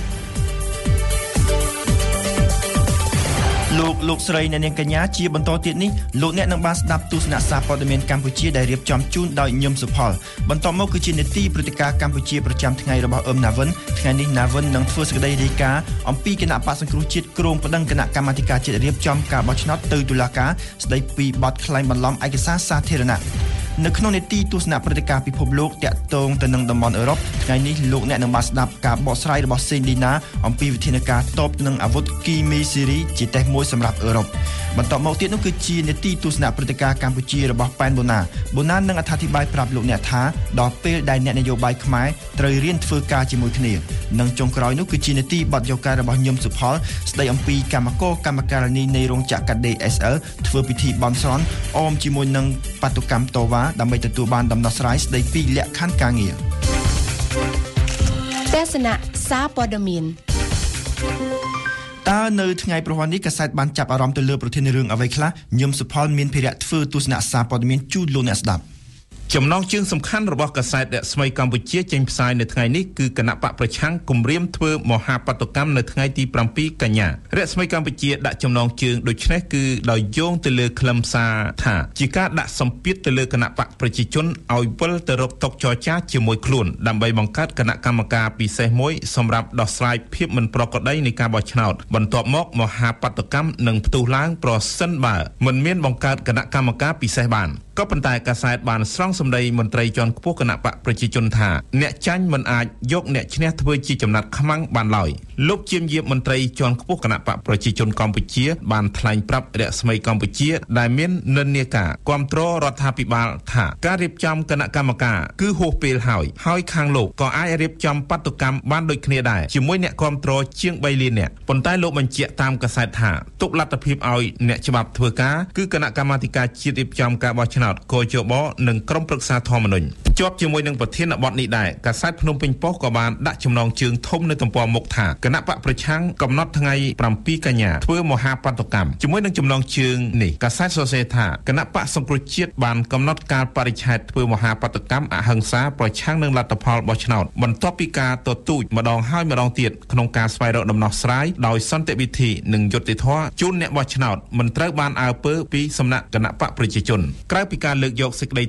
លោកលោកស្រីអ្នកនាងកញ្ញាជាបន្តទៀតនេះលោកអ្នកនឹងបានស្ដាប់ទស្សនៈសារព័ត៌មានកម្ពុជាដែលរៀបចំជូនដោយញឹមសុផលបន្តមកគឺជានីតិព្រឹត្តិការណ៍កម្ពុជាប្រចាំថ្ងៃរបស់អឹមណាវិនថ្ងៃនេះណាវិននឹងធ្វើសេចក្តីរាយការណ៍អំពីគណៈបក្សសង្គ្រោះជាតិក្រុងប្តឹងគណៈកម្មាធិការជាតិរៀបចំការបោះឆ្នោតទៅតុលាការស្ដីពីបទក្លែងបន្លំឯកសារសាធារណៈនៅក្នុងនីតិទស្សនៈព្រឹត្តិការណ៍ពិភពលោកតាក់ទងទៅនឹងតំបន់អឺរ៉ុបថ្ងៃនេះលោកអ្នកនឹងបានស្ដាប់ការបកស្រាយរបស់សេនឌីណាអំពីវិធានការតបនឹងអាវុធគីមីស៊ីរីជាតេស្តមួយសម្រាប់អឺរ៉ុបបន្តមកទៀតនោះគឺជានីតិទស្សនៈព្រឹត្តិការណ៍កម្ពុជារបស់ប៉ែនបូណាបូណានឹងអត្ថាធិប្បាយប្រាប់លោកអ្នកថាដល់ពេលដែលអ្នកនយោបាយខ្មែរត្រូវរៀនធ្វើការជាមួយគ្នានិងចុងក្រោយនោះគឺជានីតិបទយកការរបស់ញឹមសុផលស្ដីអំពីកម្មករកម្មការិនីនៃរោងចក្រកាត់ដេរ เอส แอล ធ្វើពិធីបន់ស្រន់អមជាមួយនឹងបាតុកម្មតវ៉ាដើម្បីទទួលបានដំណោះស្រាយស្ដីពីលក្ខខណ្ឌការងារទស្សនៈសារព័ត៌មានតើនៅថ្ងៃប្រហ័ននេះកាសែតបានចាប់អារម្មណ៍ទៅលើប្រធានរឿងអ្វីខ្លះញឹមសុផលមានភារៈធ្វើទស្សនៈសារព័ត៌មានជូនលោកអ្នកស្ដាប់ចំណងជើងសំខាន់របស់កាសែតអ្នកស្មីកម្ពុជាចេញផ្សាយនៅថ្ងៃនេះគឺគណៈបកប្រឆាំងគម្រាមធ្វើមហាបាតុកម្មនៅថ្ងៃទីប្រាំពីរកញ្ញារស្មីកម្ពុជាដាក់ចំណងជើងដូចនេះគឺដោយយោងទៅលើខ្លឹមសារថាជាការដាក់សម្ពាធទៅលើគណៈបកប្រជាជនឲ្យវិលទៅរកតុចរចាជាមួយខ្លួនដើម្បីបង្កើតគណៈកម្មការពិសេសមួយសម្រាប់ដោះស្រាយភាពមិនប្រក្រតីនៃការបោះឆ្នោតបន្ទាប់មកមហាបាតុកម្មនឹងផ្ទុះឡើងប្រសិនបើមិនមានបង្កើតគណៈកម្មការពិសេសបានក៏ប៉ុន្តែកាសែតបានស្រង់សម្ដីមន្ត្រីជាន់ខ្ពស់គណៈបកប្រជាជនថាអ្នកចាញ់មិនអាចយកអ្នកឈ្នះធ្វើជាចំណាត់ខ្មាំងបានឡើយលោកជាមយាមមន្ត្រីជាន់ខ្ពស់គណៈបកប្រជាជនកម្ពុជាបានថ្លែងប្រាប់រស្មីកម្ពុជាដែលមាននិន្នាការគ្រប់គ្រងរដ្ឋាភិបាលថាការរៀបចំគណៈកម្មការគឺហួសពេលហើយហើយខាងលោកក៏អាចរៀបចំបាតុកម្មបានដូចគ្នាដែរជាមួយអ្នកគ្រប់គ្រងជាងបីលាននាក់ប៉ុន្តែលោកបញ្ជាក់តាមកាសែតថាទុកលទ្ធភាពឲ្យអ្នកច្បាប់ធ្វើការគឺគណៈកម្មាធិការជាតិរៀបចំការបោះឆ្នោតកោជបនិងក្រុមប្រឹក្សាធម្មនុញ្ញជាប់ជាមួយនឹងប្រធានបទនេះដែរកាសែតភ្នំពេញប៉ុស្តិ៍ក៏បានដាក់ចំណងជើងធំនៅទំព័រមុខថាគណៈបកប្រឆាំងកំណត់ថ្ងៃប្រាំពីរកញ្ញាធ្វើមហាបាតុកម្មជាមួយនឹងចំណងជើងនេះកាសែតសរសេរថាគណៈបកសង្គ្រោះជាតិបានកំណត់កាលបរិច្ឆេទធ្វើមហាបាតុកម្មអហិង្សាប្រឆាំងនឹងលទ្ធផលបោះឆ្នោតបន្ទាប់ពីការទទូចម្ដងហើយម្ដងទៀតក្នុងការស្វែងរកដំណោះស្រាយដោយសន្តិវិធីនិងយុត្តិធម៌ជូនអ្នកបោះឆ្នោតមិនត្រូវបានអើពើពីសំណាក់គណៈបកប្រជាជនក្រៅពីការលើកយកសេចក្តីថ្លែងការណ៍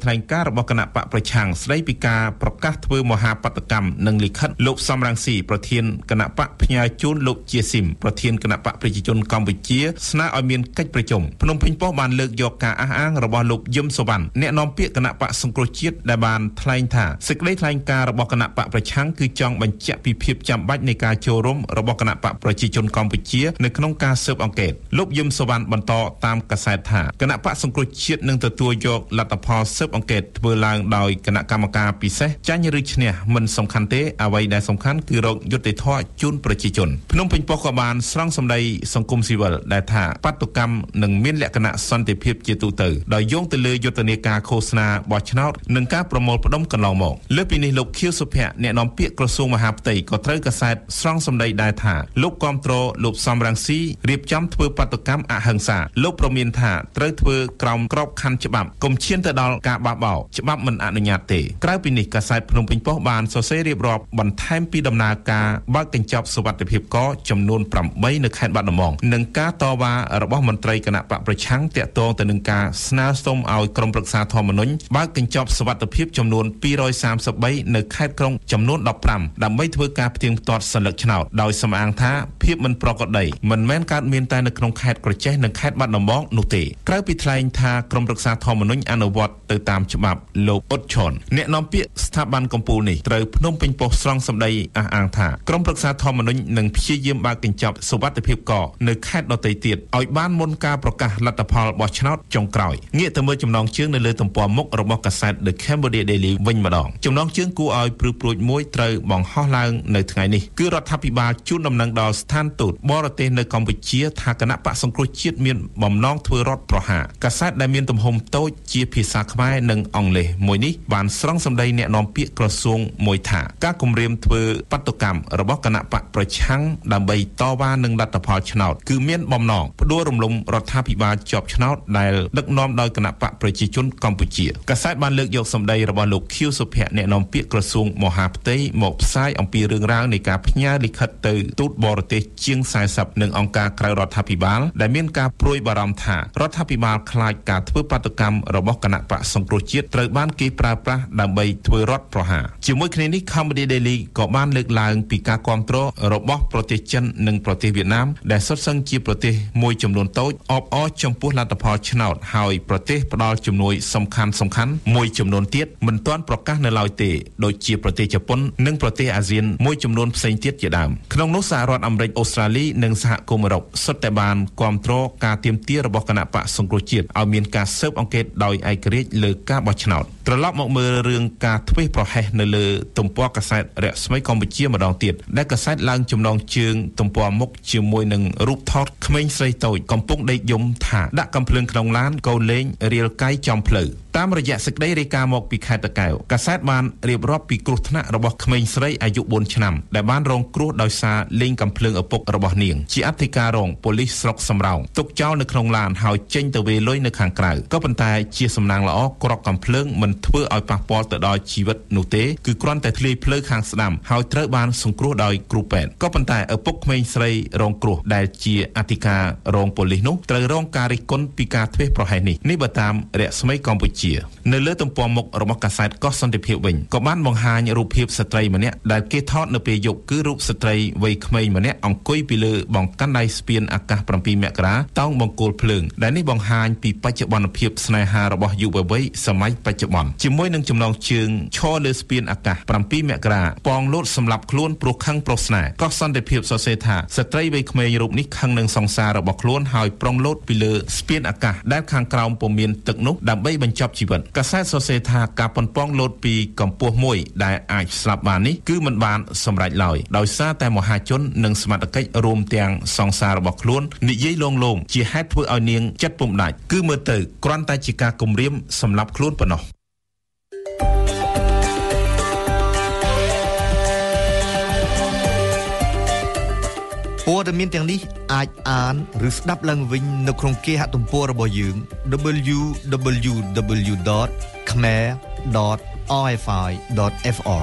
របស់គណៈបកប្រឆាំងស្ដីពីការប្រកាសធ្វើមហាបាតុកម្មនិងលិខិតលោកសំរងស៊ីប្រធានគណៈបកផ្ញើជូនលោកជាស៊ីមប្រធានគណៈបកប្រជាជនកម្ពុជាស្នើឲ្យមានកិច្ចប្រជុំភ្នំពេញប៉ុស្តិ៍បានលើកយកការអះអាងរបស់លោកយឹមសុវណ្ណអ្នកនាំពាក្យគណៈបកសង្គ្រោះជាតិដែលបានថ្លែងថាសេចក្តីថ្លែងការណ៍របស់គណៈបកប្រឆាំងគឺចង់បញ្ជាក់ពីភាពចាំបាច់នៃការចូលរួមរបស់គណៈបកប្រជាជនកម្ពុជានៅក្នុងការស៊ើបអង្កេតលោកយឹមសុវណ្ណបន្តតាមកាសែតថាគណៈបកសង្គ្រោះជាតិនឹងទទួលយកលទ្ធផលស៊ើបអង្កេតធ្វើឡើងដោយគណៈកម្មការពិសេសចាញ់ឬឈ្នះមិនសំខាន់ទេអ្វីដែលសំខាន់គឺរកយុត្តិធម៌ជូនប្រជាជនភ្នំពេញប៉ុស្តិ៍ក៏បានស្រង់សម្ដីសង្គមស៊ីវិលដែលថាបាតុកម្មនឹងមានលក្ខណៈសន្តិភាពជាទូទៅដោយយោងទៅលើយុទ្ធនាការឃោសនាបោះឆ្នោតនិងការប្រមូលផ្ដុំកន្លងមកលើពីនេះលោកខៀវសុភ័ក្រអ្នកនាំពាក្យក្រសួងមហាផ្ទៃក៏ត្រូវកាសែតស្រង់សម្ដីដែរថាលោកគាំទ្រលោកសំរងស៊ីរៀបចំធ្វើបាតុកម្មអហិង្សាលោកប្រមានថាត្រូវធ្វើក្រោមក្របខ័ណ្ឌច្បាប់កុំឈានទៅដល់ការបះបោរច្បាប់មិនអនុញ្ញាតទេក្រៅពីនេះកាសែតភ្នំពេញប៉ុស្តិ៍បានសរសេររៀបរាប់បន្ថែមពីដំណើរការបើកកញ្ចប់សុវត្ថិភាពកចំនួនប្រាំបីនៅខេត្តបាត់ដំបងនិងការតវ៉ារបស់មន្ត្រីគណៈបកប្រឆាំងទាក់ទងទៅនឹងការស្នើសុំឲ្យក្រុមប្រឹក្សាធម្មនុញ្ញបើកកញ្ចប់សុវត្ថិភាពចំនួនពីររយសាមសិបបីនៅខេត្តក្រុងចំនួនដប់ប្រាំដើម្បីធ្វើការផ្ទៀងផ្ទាត់សញ្ញាឆ្នោតដោយសំអាងថាភាពមិនប្រក្រតីមិនមែនកើតមានតែនៅក្នុងខេត្តក្រចេះនិងខេត្តបាត់ដំបងនោះទេក្រៅពីថ្លែងថាក្រុមប្រឹក្សាធម្មនុញ្ញអនុវត្តទៅតាមច្បាប់លោកអ៊ុតឈុនអ្នកនាំពាក្យស្ថាប័នកម្ពុជានេះត្រូវភ្នំពេញប៉ុស្តិ៍ស្រង់សម្ដីអះអាងថាក្រុមប្រឹក្សាធម្មនុញ្ញនឹងព្យាយាមបើកកញ្ចប់សុវត្ថិភាពកនៅខេត្តដទៃទៀតឲ្យបានមុនការប្រកាសលទ្ធផលបោះឆ្នោតចុងក្រោយងាកទៅមើលចំណងជើងនៅលើទំព័រមុខរបស់កាសែត The Cambodia Daily វិញម្ដងចំណងជើងគួរឲ្យព្រឺព្រួចមួយត្រូវបង្ហោះឡើងនៅថ្ងៃនេះគឺរដ្ឋាភិបាលជូនដំណឹងដល់ស្ថានទូតបរទេសនៅកម្ពុជាថាគណៈបកសង្គ្រោះជាតិមានបំណងធ្វើរដ្ឋប្រហារកាសែតដែលមានទំហំតូចជាភាសាខ្មែរនិងអង់គ្លេសមួយនេះបានស្រង់សម្ដីអ្នកនាំពាក្យក្រសួងមួយថាការគម្រាមធ្វើបាតុកម្មរបស់គណៈបកប្រឆាំងដើម្បីតវ៉ានឹងលទ្ធផលឆ្នោតគឺមានបំណងផ្ដួលរំលំរដ្ឋាភិបាលជាប់ឆ្នោតដែលដឹកនាំដោយគណៈបកប្រជាជនកម្ពុជាកាសែតបានលើកយកសម្ដីរបស់លោកខៀវសុភ័ក្រអ្នកនាំពាក្យក្រសួងមហាផ្ទៃមកផ្សាយអំពីរឿងរ៉ាវនៃការផ្ញើលិខិតទៅទូតបរទេសជាងសែសិបនិងអង្គការក្រៅរដ្ឋាភិបាលដែលមានការព្រួយបារម្ភថារដ្ឋាភិបាលខ្លាចការធ្វើបាតុកម្មរបស់គណៈបកសង្គ្រោះជាតិត្រូវបានគេប្រើប្រាស់ដើម្បីធ្វើរដ្ឋប្រហារជាមួយគ្នានេះ Cambodia Daily ក៏បានលើកឡើងពីការគាំទ្ររបស់ប្រទេសចិននិងប្រទេសវៀតណាមដែលសុទ្ធសឹងជាប្រទេសមួយចំនួនតូចអបអរចំពោះលទ្ធផលឆ្នោតហើយប្រទេសផ្ដល់ជំនួយសំខាន់សំខាន់មួយចំនួនទៀតមិនទាន់ប្រកាសនៅឡើយទេដូចជាប្រទេសជប៉ុននិងប្រទេសអាស៊ានមួយចំនួនផ្សេងទៀតជាដើមក្នុងនោះសហរដ្ឋអាមេរិកអូស្ត្រាលីនិងសហគមន៍អឺរ៉ុបសុទ្ធតែបានគាំទ្រការទាមទាររបស់គណៈបកសង្គ្រោះជាតិឲ្យមានការស៊ើបអង្កេតដោយឯករាជ្យលើការបោះឆ្នោតត្រឡប់មកមើលរឿងការធ្វេសប្រហែសនៅលើទំព័រកាសែតរស្មីកម្ពុជាម្ដងទៀតដែលកាសែតឡើងចំណងជើងទំព័រមុខជាមួយនឹងរូបថតក្មេងស្រីតូចកំពុងដេកយំថាដាក់កំភ្លើងក្នុងឡានកូនលេងរៀលកាយចំផ្លូវតាមរយៈសេចក្តីរាយការណ៍មកពីខេត្តតាកែវកាសែតបានរៀបរាប់ពីគ្រោះថ្នាក់របស់ក្មេងស្រីអាយុបួនឆ្នាំដែលបានរងគ្រោះដោយសារលេងកំភ្លើងឪពុករបស់នាងជាអធិការរងប៉ូលីសស្រុកសំរោងទុកចោលនៅក្នុងឡានហើយចេញទៅវេលុយនៅខាងក្រៅក៏ប៉ុន្តែជាសំណាងល្អក្រកកំភ្លើងមិនធ្វើឲ្យប៉ះពាល់ទៅដល់ជីវិតនោះទេគឺគ្រាន់តែធ្លាយភ្លើខាងស្ដាំហើយត្រូវបានសង្គ្រោះដោយគ្រូពេទ្យក៏ប៉ុន្តែឪពុកក្មេងស្រីរងគ្រោះដែលជាអធិការរងប៉ូលីសនោះត្រូវរងការរិះគន់ពីការធ្វេសប្រហែសនេះនេះបើតាមរស្មីកម្ពុជានៅលើទំព័រមុខរបស់កាសែតកោះសន្តិភាពវិញក៏បានបង្ហាញរូបភាពស្ត្រីម្នាក់ដែលគេថតនៅពេលយប់គឺរូបស្ត្រីវ័យក្មេងម្នាក់អង្គុយពីលើបង្កាន់ដៃស្ពានអាកាសប្រាំពីរមករាតោងបង្គោលភ្លើងដែលនេះបង្ហាញពីបច្ចុប្បន្នភាពស្នេហារបស់យុវវ័យសម័យបច្ចុប្បន្នជាមួយនឹងចំណងជើងឈរលើស្ពានអាកាសប្រាំពីរមករាប៉ងលោតសម្រាប់ខ្លួនព្រោះខឹងប្រុសស្នេហ៍កោះសន្តិភាពសរសេរថាស្ត្រីវ័យក្មេងរូបនេះខឹងនឹងសង្សាររបស់ខ្លួនហើយប្រុងលោតពីលើស្ពានអាកាសដែលខាងក្រោមពុំមានទឹកនោះដើម្បីបញ្ចប់ជីវិតកាសែតសរសេរថាការប៉ុនប៉ងលោតពីកម្ពស់មួយដែលអាចស្លាប់បាននេះគឺមិនបានសម្រេចឡើយដោយសារតែមហាជននិងសមត្ថកិច្ចរួមទាំងសង្សាររបស់ខ្លួននិយាយលងលងជាហេតុធ្វើឲ្យនាងចិត្តពុំដាច់គឺមើលទៅគ្រាន់តែជាការគំរាមសម្រាប់ខ្លួនប៉ុណ្ណោះព័ត៌មានទាំងនេះអាចអានឬស្ដាប់ឡើងវិញនៅក្នុងគេហទំព័ររបស់យើង double-u double-u double-u ដត khmer ដត r f i ដត f r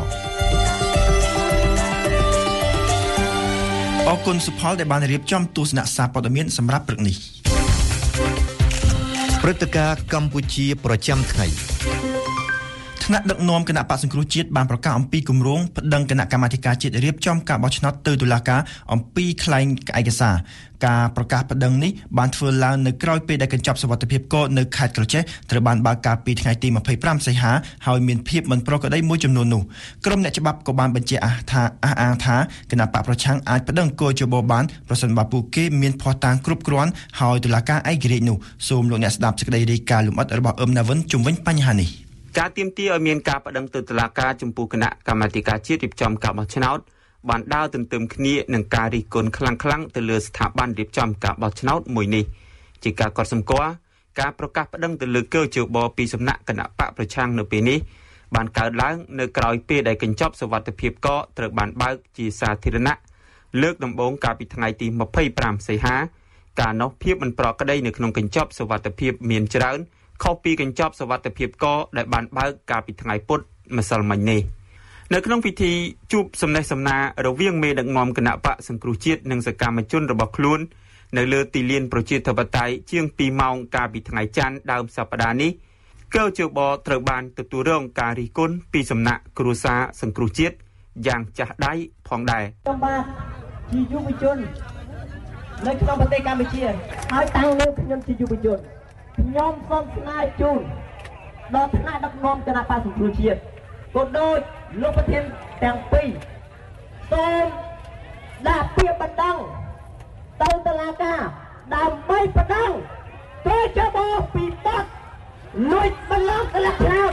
អរគុណសុផលដែលបានរៀបចំទស្សនៈសារព័ត៌មានសម្រាប់ព្រឹកនេះព្រឹត្តិការណ៍កម្ពុជាប្រចាំថ្ងៃថ្នាក់ដឹកនាំគណៈបក្សសង្គ្រោះជាតិបានប្រកាសអំពីគម្រោងប្តឹងគណៈកម្មាធិការជាតិរៀបចំការបោះឆ្នោតទៅតុលាការអំពីក្លែងឯកសារការប្រកាសប្តឹងនេះបានធ្វើឡើងនៅក្រៅពេលដែលកញ្ចប់សុវត្ថិភាពកនៅខេត្តក្រចេះត្រូវបានបើកកាលពីថ្ងៃទីម្ភៃប្រាំសីហាហើយមានភាពមិនប្រក្រតីមួយចំនួននោះក្រុមអ្នកច្បាប់ក៏បានបញ្ជាក់ថាអះអាងថាគណៈបកប្រឆាំងអាចប្តឹងគយជបបានប្រសិនបើពួកគេមានភស្តុតាងគ្រប់គ្រាន់ហើយតុលាការឯករាជ្យនោះសូមលោកអ្នកស្ដាប់សេចក្តីរាយការណ៍លម្អិតរបស់អឹមណាវិនជុំវិញបញ្ហានេះការទាមទារឲ្យមានការប្តឹងទៅតុលាការចំពោះគណៈកម្មាធិការជាតិរៀបចំការបោះឆ្នោតបានដើរទន្ទឹមគ្នានឹងការរិះគន់ខ្លាំងៗទៅលើស្ថាប័នរៀបចំការបោះឆ្នោតមួយនេះជាការកត់សម្គាល់ការប្រកាសប្តឹងទៅលើគយជបពីសំណាក់គណៈបកប្រឆាំងនៅពេលនេះបានកើតឡើងនៅក្រៅពេលដែលកញ្ចប់សុវត្ថិភាពកត្រូវបានបើកជាសាធារណៈលើកដំបូងកាលពីថ្ងៃទីម្ភៃប្រាំសីហាការនោះភាពមិនប្រក្រតីនៅក្នុងកញ្ចប់សុវត្ថិភាពមានច្រើនខុសពីកញ្ចប់សុវត្ថិភាពកដែលបានបើកកាលពីថ្ងៃពុធម្សិលមិញនេះនៅក្នុងពិធីជួបសំណេះសំណាលរវាងមេដឹកនាំគណៈបកសង្គ្រោះជាតិនិងសកម្មជនរបស់ខ្លួននៅលើទីលានប្រជាធិបតេយ្យជាងពីរម៉ោងកាលពីថ្ងៃច័ន្ទដើមសប្តាហ៍នេះកោជបត្រូវបានទទួលរងការរិះគន់ពីសំណាក់គ្រួសារសង្គ្រោះជាតិយ៉ាងចាស់ដៃផងដែរខ្ញុំបាទជាយុវជននៅក្នុងប្រទេសកម្ពុជាហើយតាំងនៅខ្ញុំជាយុវជនខ្ញុំសូមស្នើជូនដល់ថ្នាក់ដឹកនាំគណៈបក្សសង្គ្រោះជាតិក៏ដូចលោកប្រធានទាំងពីរសូមដាក់ពាក្យបណ្ដឹងទៅតុលាការដើម្បីបណ្ដឹងទៅចបពីបទលួចបន្លំកន្លះឆ្នោត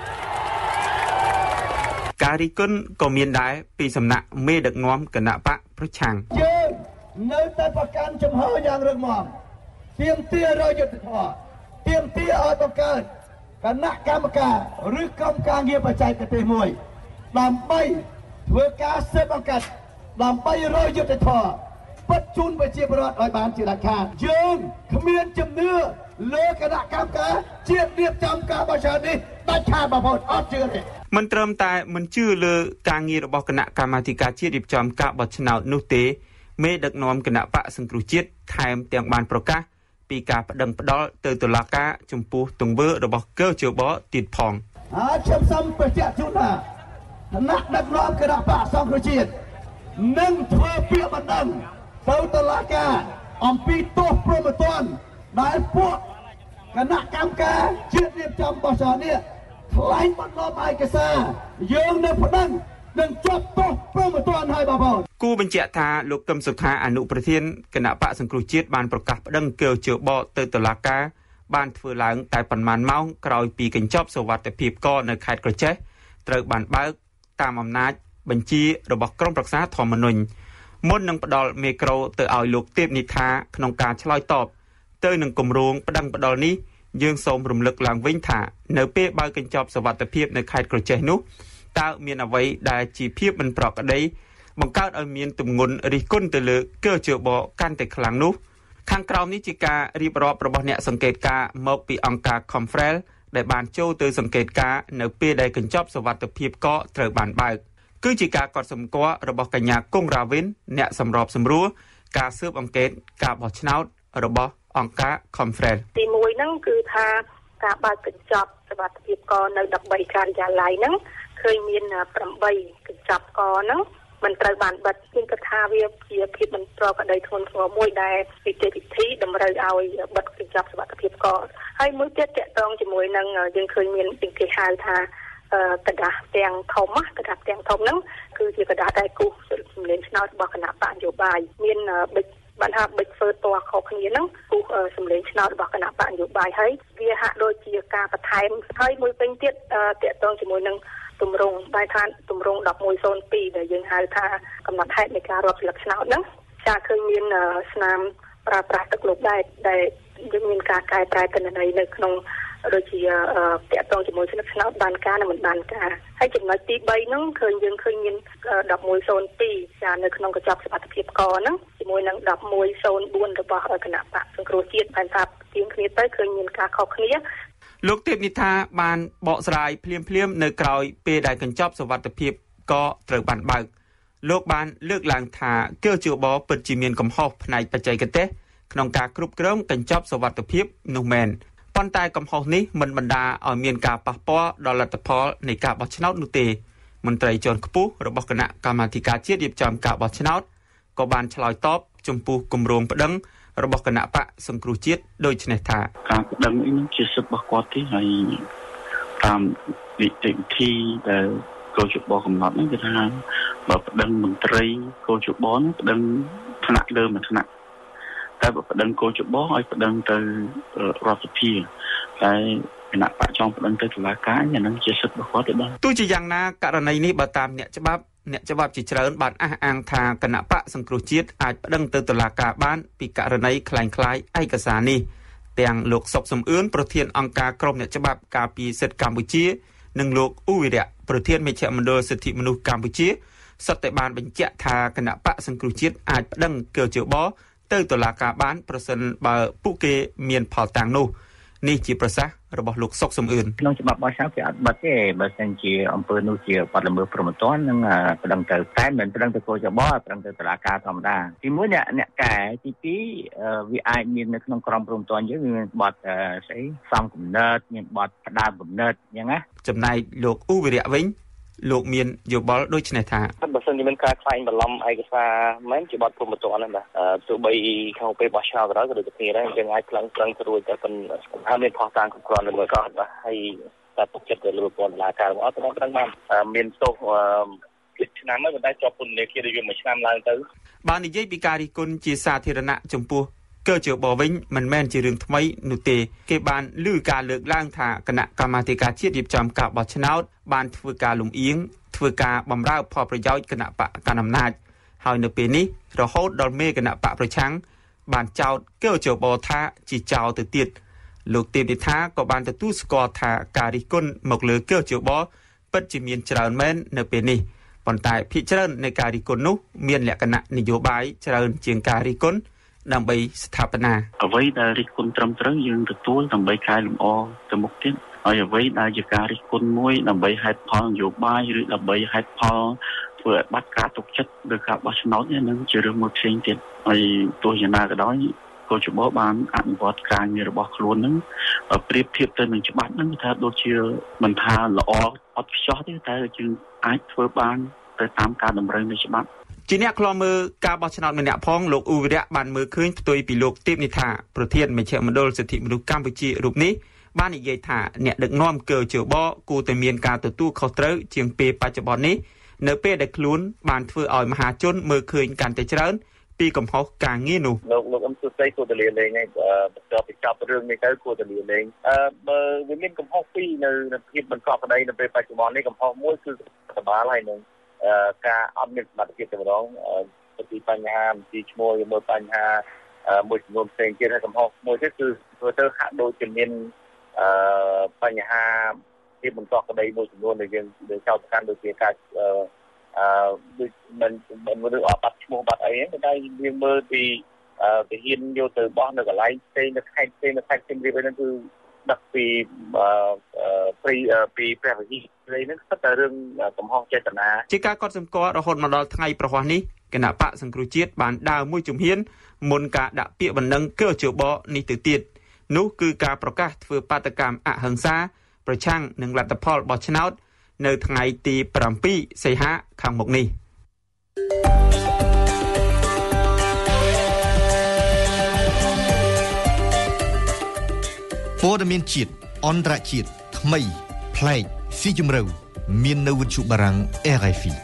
ការរិះគន់ក៏មានដែរពីសំណាក់មេដឹកនាំគណៈបកប្រឆាំងយើងនៅតែប្រកាន់ជំហរយ៉ាងរឹងមាំទាមទាររយុទ្ធធម៌ទាមទារឲ្យបង្កើតគណៈកម្មការឬក្រុមការងារបច្ចេកទេសមួយដើម្បីធ្វើការស៊ើបអង្កេតដើម្បីរយុទ្ធធម៌ពិតជូនប្រជាពលរដ្ឋឲ្យបានជាដាច់ខាតយើងគ្មានជំនឿលើគណៈកម្មការជាតិរៀបចំការបោះឆ្នោតនេះដាច់ខាតបងប្អូនអត់ជឿទេមិនត្រឹមតែមិនជឿលើការងាររបស់គណៈកម្មាធិការជាតិរៀបចំការបោះឆ្នោតនោះទេមេដឹកនាំគណៈបកសង្គ្រោះជាតិថែមទាំងបានប្រកាសពីការប្តឹងផ្តល់ទៅតុលាការចំពោះទង្វើរបស់កោជបទៀតផងហើយខ្ញុំសូមបញ្ជាក់ជូនថាគណៈដឹកនាំគណៈបកសង្គ្រោះជាតិនឹងធ្វើពាក្យបណ្ដឹងទៅតុលាការអំពីទោសព្រហ្មទណ្ឌដែលពួកគណៈកម្មការជាតិរៀបចំបោះឆ្នោតនេះថ្លែងបន្លំឯកសារយើងនៅប្តឹងនឹងជាប់ទោសព្រហ្មទណ្ឌហើយបងប្អូនគូបញ្ជាក់ថាលោកកឹមសុខាអនុប្រធានគណៈបកសង្គ្រោះជាតិបានប្រកាសប្តឹងកោជបទៅតុលាការបានធ្វើឡើងតែប៉ុន្មានម៉ោងក្រោយពីកញ្ចប់សុវត្ថិភាពកនៅខេត្តក្រចេះត្រូវបានបើកតាមអំណាចបញ្ជារបស់ក្រុមប្រឹក្សាធម្មនុញ្ញមុននឹងផ្ដល់មេក្រូទៅឲ្យលោកទេពនិថាក្នុងការឆ្លើយតបទៅនឹងគម្រោងប្តឹងផ្ដល់នេះយើងសូមរំលឹកឡើងវិញថានៅពេលបើកកញ្ចប់សុវត្ថិភាពនៅខេត្តក្រចេះនោះតើមានអ្វីដែលជាភាពមិនប្រក្រតីបង្កើតឲ្យមានទម្ងន់រិះគន់ទៅលើកោជបកាន់តែខ្លាំងនោះខាងក្រោមនេះជាការរៀបរាប់របស់អ្នកសង្កេតការណ៍មកពីអង្គការ Confrel ដែលបានចូលទៅសង្កេតការណ៍នៅពេលដែលកញ្ចប់សុវត្ថិភាពកត្រូវបានបើកគឺជាការកត់សម្គាល់របស់កញ្ញាគង់រាវិនអ្នកសម្របសម្រួលការស៊ើបអង្កេតការបោះឆ្នោតរបស់អង្គការ Confrel ទីមួយហ្នឹងគឺថាការបើកកញ្ចប់សុវត្ថិភាពកនៅដប់បីការិយាល័យហ្នឹងឃើញមានប្រាំបីកញ្ចប់កហ្នឹងមិនត្រូវបានបិទខ្ញុំគិតថាវាជាភាពមិនប្រក្រតីធ្ងន់ធ្ងរមួយដែលវិទ្យាពិធីតម្រូវឲ្យបិទកញ្ចប់សុវត្ថិភាពកហើយមួយទៀតតកតងជាមួយនឹងយើងឃើញមានគេហៅថាกระดาษទាំងធំกระดาษទាំងធំហ្នឹងគឺជាกระดาษដែលគូសសម្លេងឆ្នោតរបស់គណៈបកនយោបាយមានបិទបានថាបិទធ្វើតួខុសគ្នាហ្នឹងគូសសម្លេងឆ្នោតរបស់គណៈបកនយោបាយហើយវាហាក់ដូចជាការបន្ថែមហើយមួយវិញទៀតតកតងជាមួយនឹងទម្រង់បែបថាទម្រង់ដប់មួយศูนย์ពីរដែលយើងហៅថាកំណត់ហេតុនៃការរាប់ស្លឹកឆ្នោតហ្នឹងចាឃើញមានស្នាមប្រើប្រាស់ទឹកលោកដែរដែលយើងមានការកែប្រែទិន្នន័យនៅក្នុងដូចជាតកតងជាមួយស្លឹកឆ្នោតបានការនិងមិនបានការហើយចំណុចទីបីហ្នឹងឃើញយើងឃើញមានដប់មួយศูนย์ពីរចានៅក្នុងកញ្ចប់សុវត្ថិភាពកហ្នឹងជាមួយនឹងដប់មួយศูนย์បួនរបស់គណៈបកសង្គ្រោះជាតិបានថាទៀងគ្នាទៅឃើញមានការខុសគ្នាលោកទេពនិថាបានបកស្រាយភ្លាមភ្លាមនៅក្រោយពេលដែលកញ្ចប់សុវត្ថិភាពក៏ត្រូវបានបើកលោកបានលើកឡើងថាកោជបពិតជាមានកំហុសផ្នែកបច្ចេកទេសក្នុងការគ្រប់គ្រងកញ្ចប់សុវត្ថិភាពនោះមែនប៉ុន្តែកំហុសនេះមិនបណ្ដាឲ្យមានការប៉ះពាល់ដល់លទ្ធផលនៃការបោះឆ្នោតនោះទេមន្ត្រីជាន់ខ្ពស់របស់គណៈកម្មាធិការជាតិរៀបចំការបោះឆ្នោតក៏បានឆ្លើយតបចំពោះគម្រោងប្តឹងរបស់គណៈបកសង្គ្រោះជាតិដូចនេះថាការប្តឹងនេះជាសិទ្ធិរបស់គាត់ទេហើយតាមនីតិវិធីដែលកោជបកំណត់នេះគឺថាបើប្តឹងមន្ត្រីកោជបនេះប្តឹងថ្នាក់លើមួយថ្នាក់តែបើប្តឹងកោជបឲ្យប្តឹងទៅរដ្ឋសភាតែគណៈបកចង់ប្តឹងទៅតុលាការអានឹងជាសិទ្ធិរបស់គាត់ទេបាទទោះជាយ៉ាងណាករណីនេះបើតាមអ្នកច្បាប់អ្នកច្បាប់ជាច្រើនបានអះអាងថាគណៈបកសង្គ្រោះជាតិអាចប្តឹងទៅតុលាការបានពីករណីคล้ายៗឯកសារនេះទាំងលោកសុកសំអឿនប្រធានអង្គការក្រមអ្នកច្បាប់ការពារសិទ្ធិកម្ពុជានិងលោកអ៊ូវិរៈប្រធានមជ្ឈមណ្ឌលសិទ្ធិមនុស្សកម្ពុជាសុទ្ធតែបានបញ្ជាក់ថាគណៈបកសង្គ្រោះជាតិអាចប្តឹងកោជបទៅតុលាការបានប្រសិនបើពួកគេមានផលតាំងនោះនេះជាប្រសាសន៍របស់លោកសុកសំអឿនក្នុងច្បាប់បោះឆ្នោតគេអត់បិទទេបើសិនជាអង្គើនោះជាបាត់ល្មើសព្រហ្មទណ្ឌនឹងប្តឹងទៅតែមិនប្តឹងទៅកោជបប្តឹងទៅតុលាការធម្មតាទីមួយអ្នកអ្នកកែទីពីរវាអាចមាននៅក្នុងក្រមព្រហ្មទណ្ឌយើងមានបទស្អីសំគំនិតមានបទផ្ដើមគំនិតអញ្ចឹងណាចំណែកលោកអ៊ូវិរៈវិញលោកមានយោបល់ដូចនេះថាបើសិនជាមានការខ្លែងបន្លំឯកសារមិនជាបទព្រហ្មទណ្ឌហ្នឹងបាទទោះបីក្នុងពេលបោះឆ្នោតក៏ដោយក៏ដូចគ្នាដែរយើងអាចផ្លឹងផ្លឹងស្រួលតែប៉ុន្តែមានផុសតាំងគ្រប់គ្រាន់លើក៏បាទហើយតែទុកចិត្តទៅលើពលរដ្ឋការរបស់អត់ទៅដឹងបានមានទោសពីឆ្នាំហើយប៉ុន្តែជាប់ពន្ធនាគាររយៈមួយឆ្នាំឡើងទៅបាននិយាយពីការរិះគន់ជាសាធារណៈចំពោះកោជបវិញមិនមែនជារឿងថ្មីនោះទេគេបានលើកការលើកឡើងថាគណៈកម្មាធិការជាតិរៀបចំការបោះឆ្នោតបានធ្វើការលំអៀងធ្វើការបំរើផលប្រយោជន៍គណៈបកកណ្ដាលអំណាចហើយនៅពេលនេះរហូតដល់មេគណៈបកប្រឆាំងបានចោទកោជបថាជាចោលទៅទៀតលោកទេពនិថាក៏បានទទួលស្គាល់ថាការរិះគន់មកលើកោជបពិតជាមានច្រើនមែននៅពេលនេះប៉ុន្តែភាគច្រើននៃការរិះគន់នោះមានលក្ខណៈនយោបាយច្រើនជាងការរិះគន់ដើម្បីស្ថាបនាអ្វីដែលរិះគន់ត្រឹមត្រូវយើងទទួលដើម្បីកែលម្អទៅមុខទៀតហើយអ្វីដែលជាការរិះគន់មួយដើម្បីហេតុផលនយោបាយឬដើម្បីហេតុផលធ្វើឲ្យបាត់ការទុកចិត្តឬការបោះឆ្នោតនេះនឹងជារឿងមួយផ្សេងទៀតហើយទោះយ៉ាងណាក៏ដោយកោជបបានអនុវត្តការងាររបស់ខ្លួននឹងប្រៀបធៀបទៅនឹងច្បាប់នឹងថាដូចជាមិនថាល្អអត់ខ្ចោះទេតែយើងអាចធ្វើបានទៅតាមការតម្រូវនៃច្បាប់ជាអ្នកខ្លោមើលការបោះឆ្នោតម្នាក់ផងលោកអ៊ូវិរៈបានមើលឃើញផ្ទុយពីលោកទេពនិថាប្រធានមជ្ឈមណ្ឌលសិទ្ធិមនុស្សកម្ពុជារូបនេះបាននិយាយថាអ្នកដឹកនាំកោជបគួរតែមានការទទួលខុសត្រូវជាងពេលបច្ចុប្បន្ននេះនៅពេលដែលខ្លួនបានធ្វើឲ្យមហាជនមើលឃើញកាន់តែច្រើនពីកំហុសការងារនោះលោកលោកអ៊ំសុស័យគួរតែលាលែងហើយបន្ទាប់ពីចប់រឿងនេះទៅគួរតែលាលែងអឺបើវាមានកំហុសពីរនៅនៅភាពបង្កប់ក្តីនៅពេលបច្ចុប្បន្ននេះកំហុសមួយគឺសបាលហើយនឹងការអត់មានសមត្ថភាពតែម្ដងពីបញ្ហាពីឈ្មោះជាមួយបញ្ហាមួយចំនួនផ្សេងទៀតហើយកំហុសមួយទៀតគឺធ្វើទៅហាក់ដូចជាមានអឺបញ្ហាពីបន្តក្តីមួយចំនួនដែលយើងយើងចោទប្រកាន់ដូចជាការអឺអឺដូចមិនមិនឬអត់បាត់ឈ្មោះបាត់អីហ្នឹងតែយើងមើលពីអឺទាហានយកទៅបោះនៅកន្លែងផ្សេងនៅខេត្តផ្សេងនៅខេត្តសៀមរាបហ្នឹងគឺដឹកពីអឺព្រីពីព្រះវិហារនេះស្ថិតតែរឿងកំហុសចេតនាជាការកត់សម្គាល់រហូតមកដល់ថ្ងៃប្រហ័សនេះគណៈបកសង្គ្រោះជាតិបានដើរមួយជំហានមុនការដាក់ពាក្យបណ្ដឹងកោជបនេះទៅទៀតនោះគឺការប្រកាសធ្វើបាតកម្មអហិង្សាប្រឆាំងនឹងលទ្ធផលបោះឆ្នោតនៅថ្ងៃទីប្រាំពីរសីហាខាងមុខនេះព័ត៌មានជាតិអន្តរជាតិថ្មីប្លែកស៊ីជម្រៅមាននៅវិទ្យុបារាំង R F I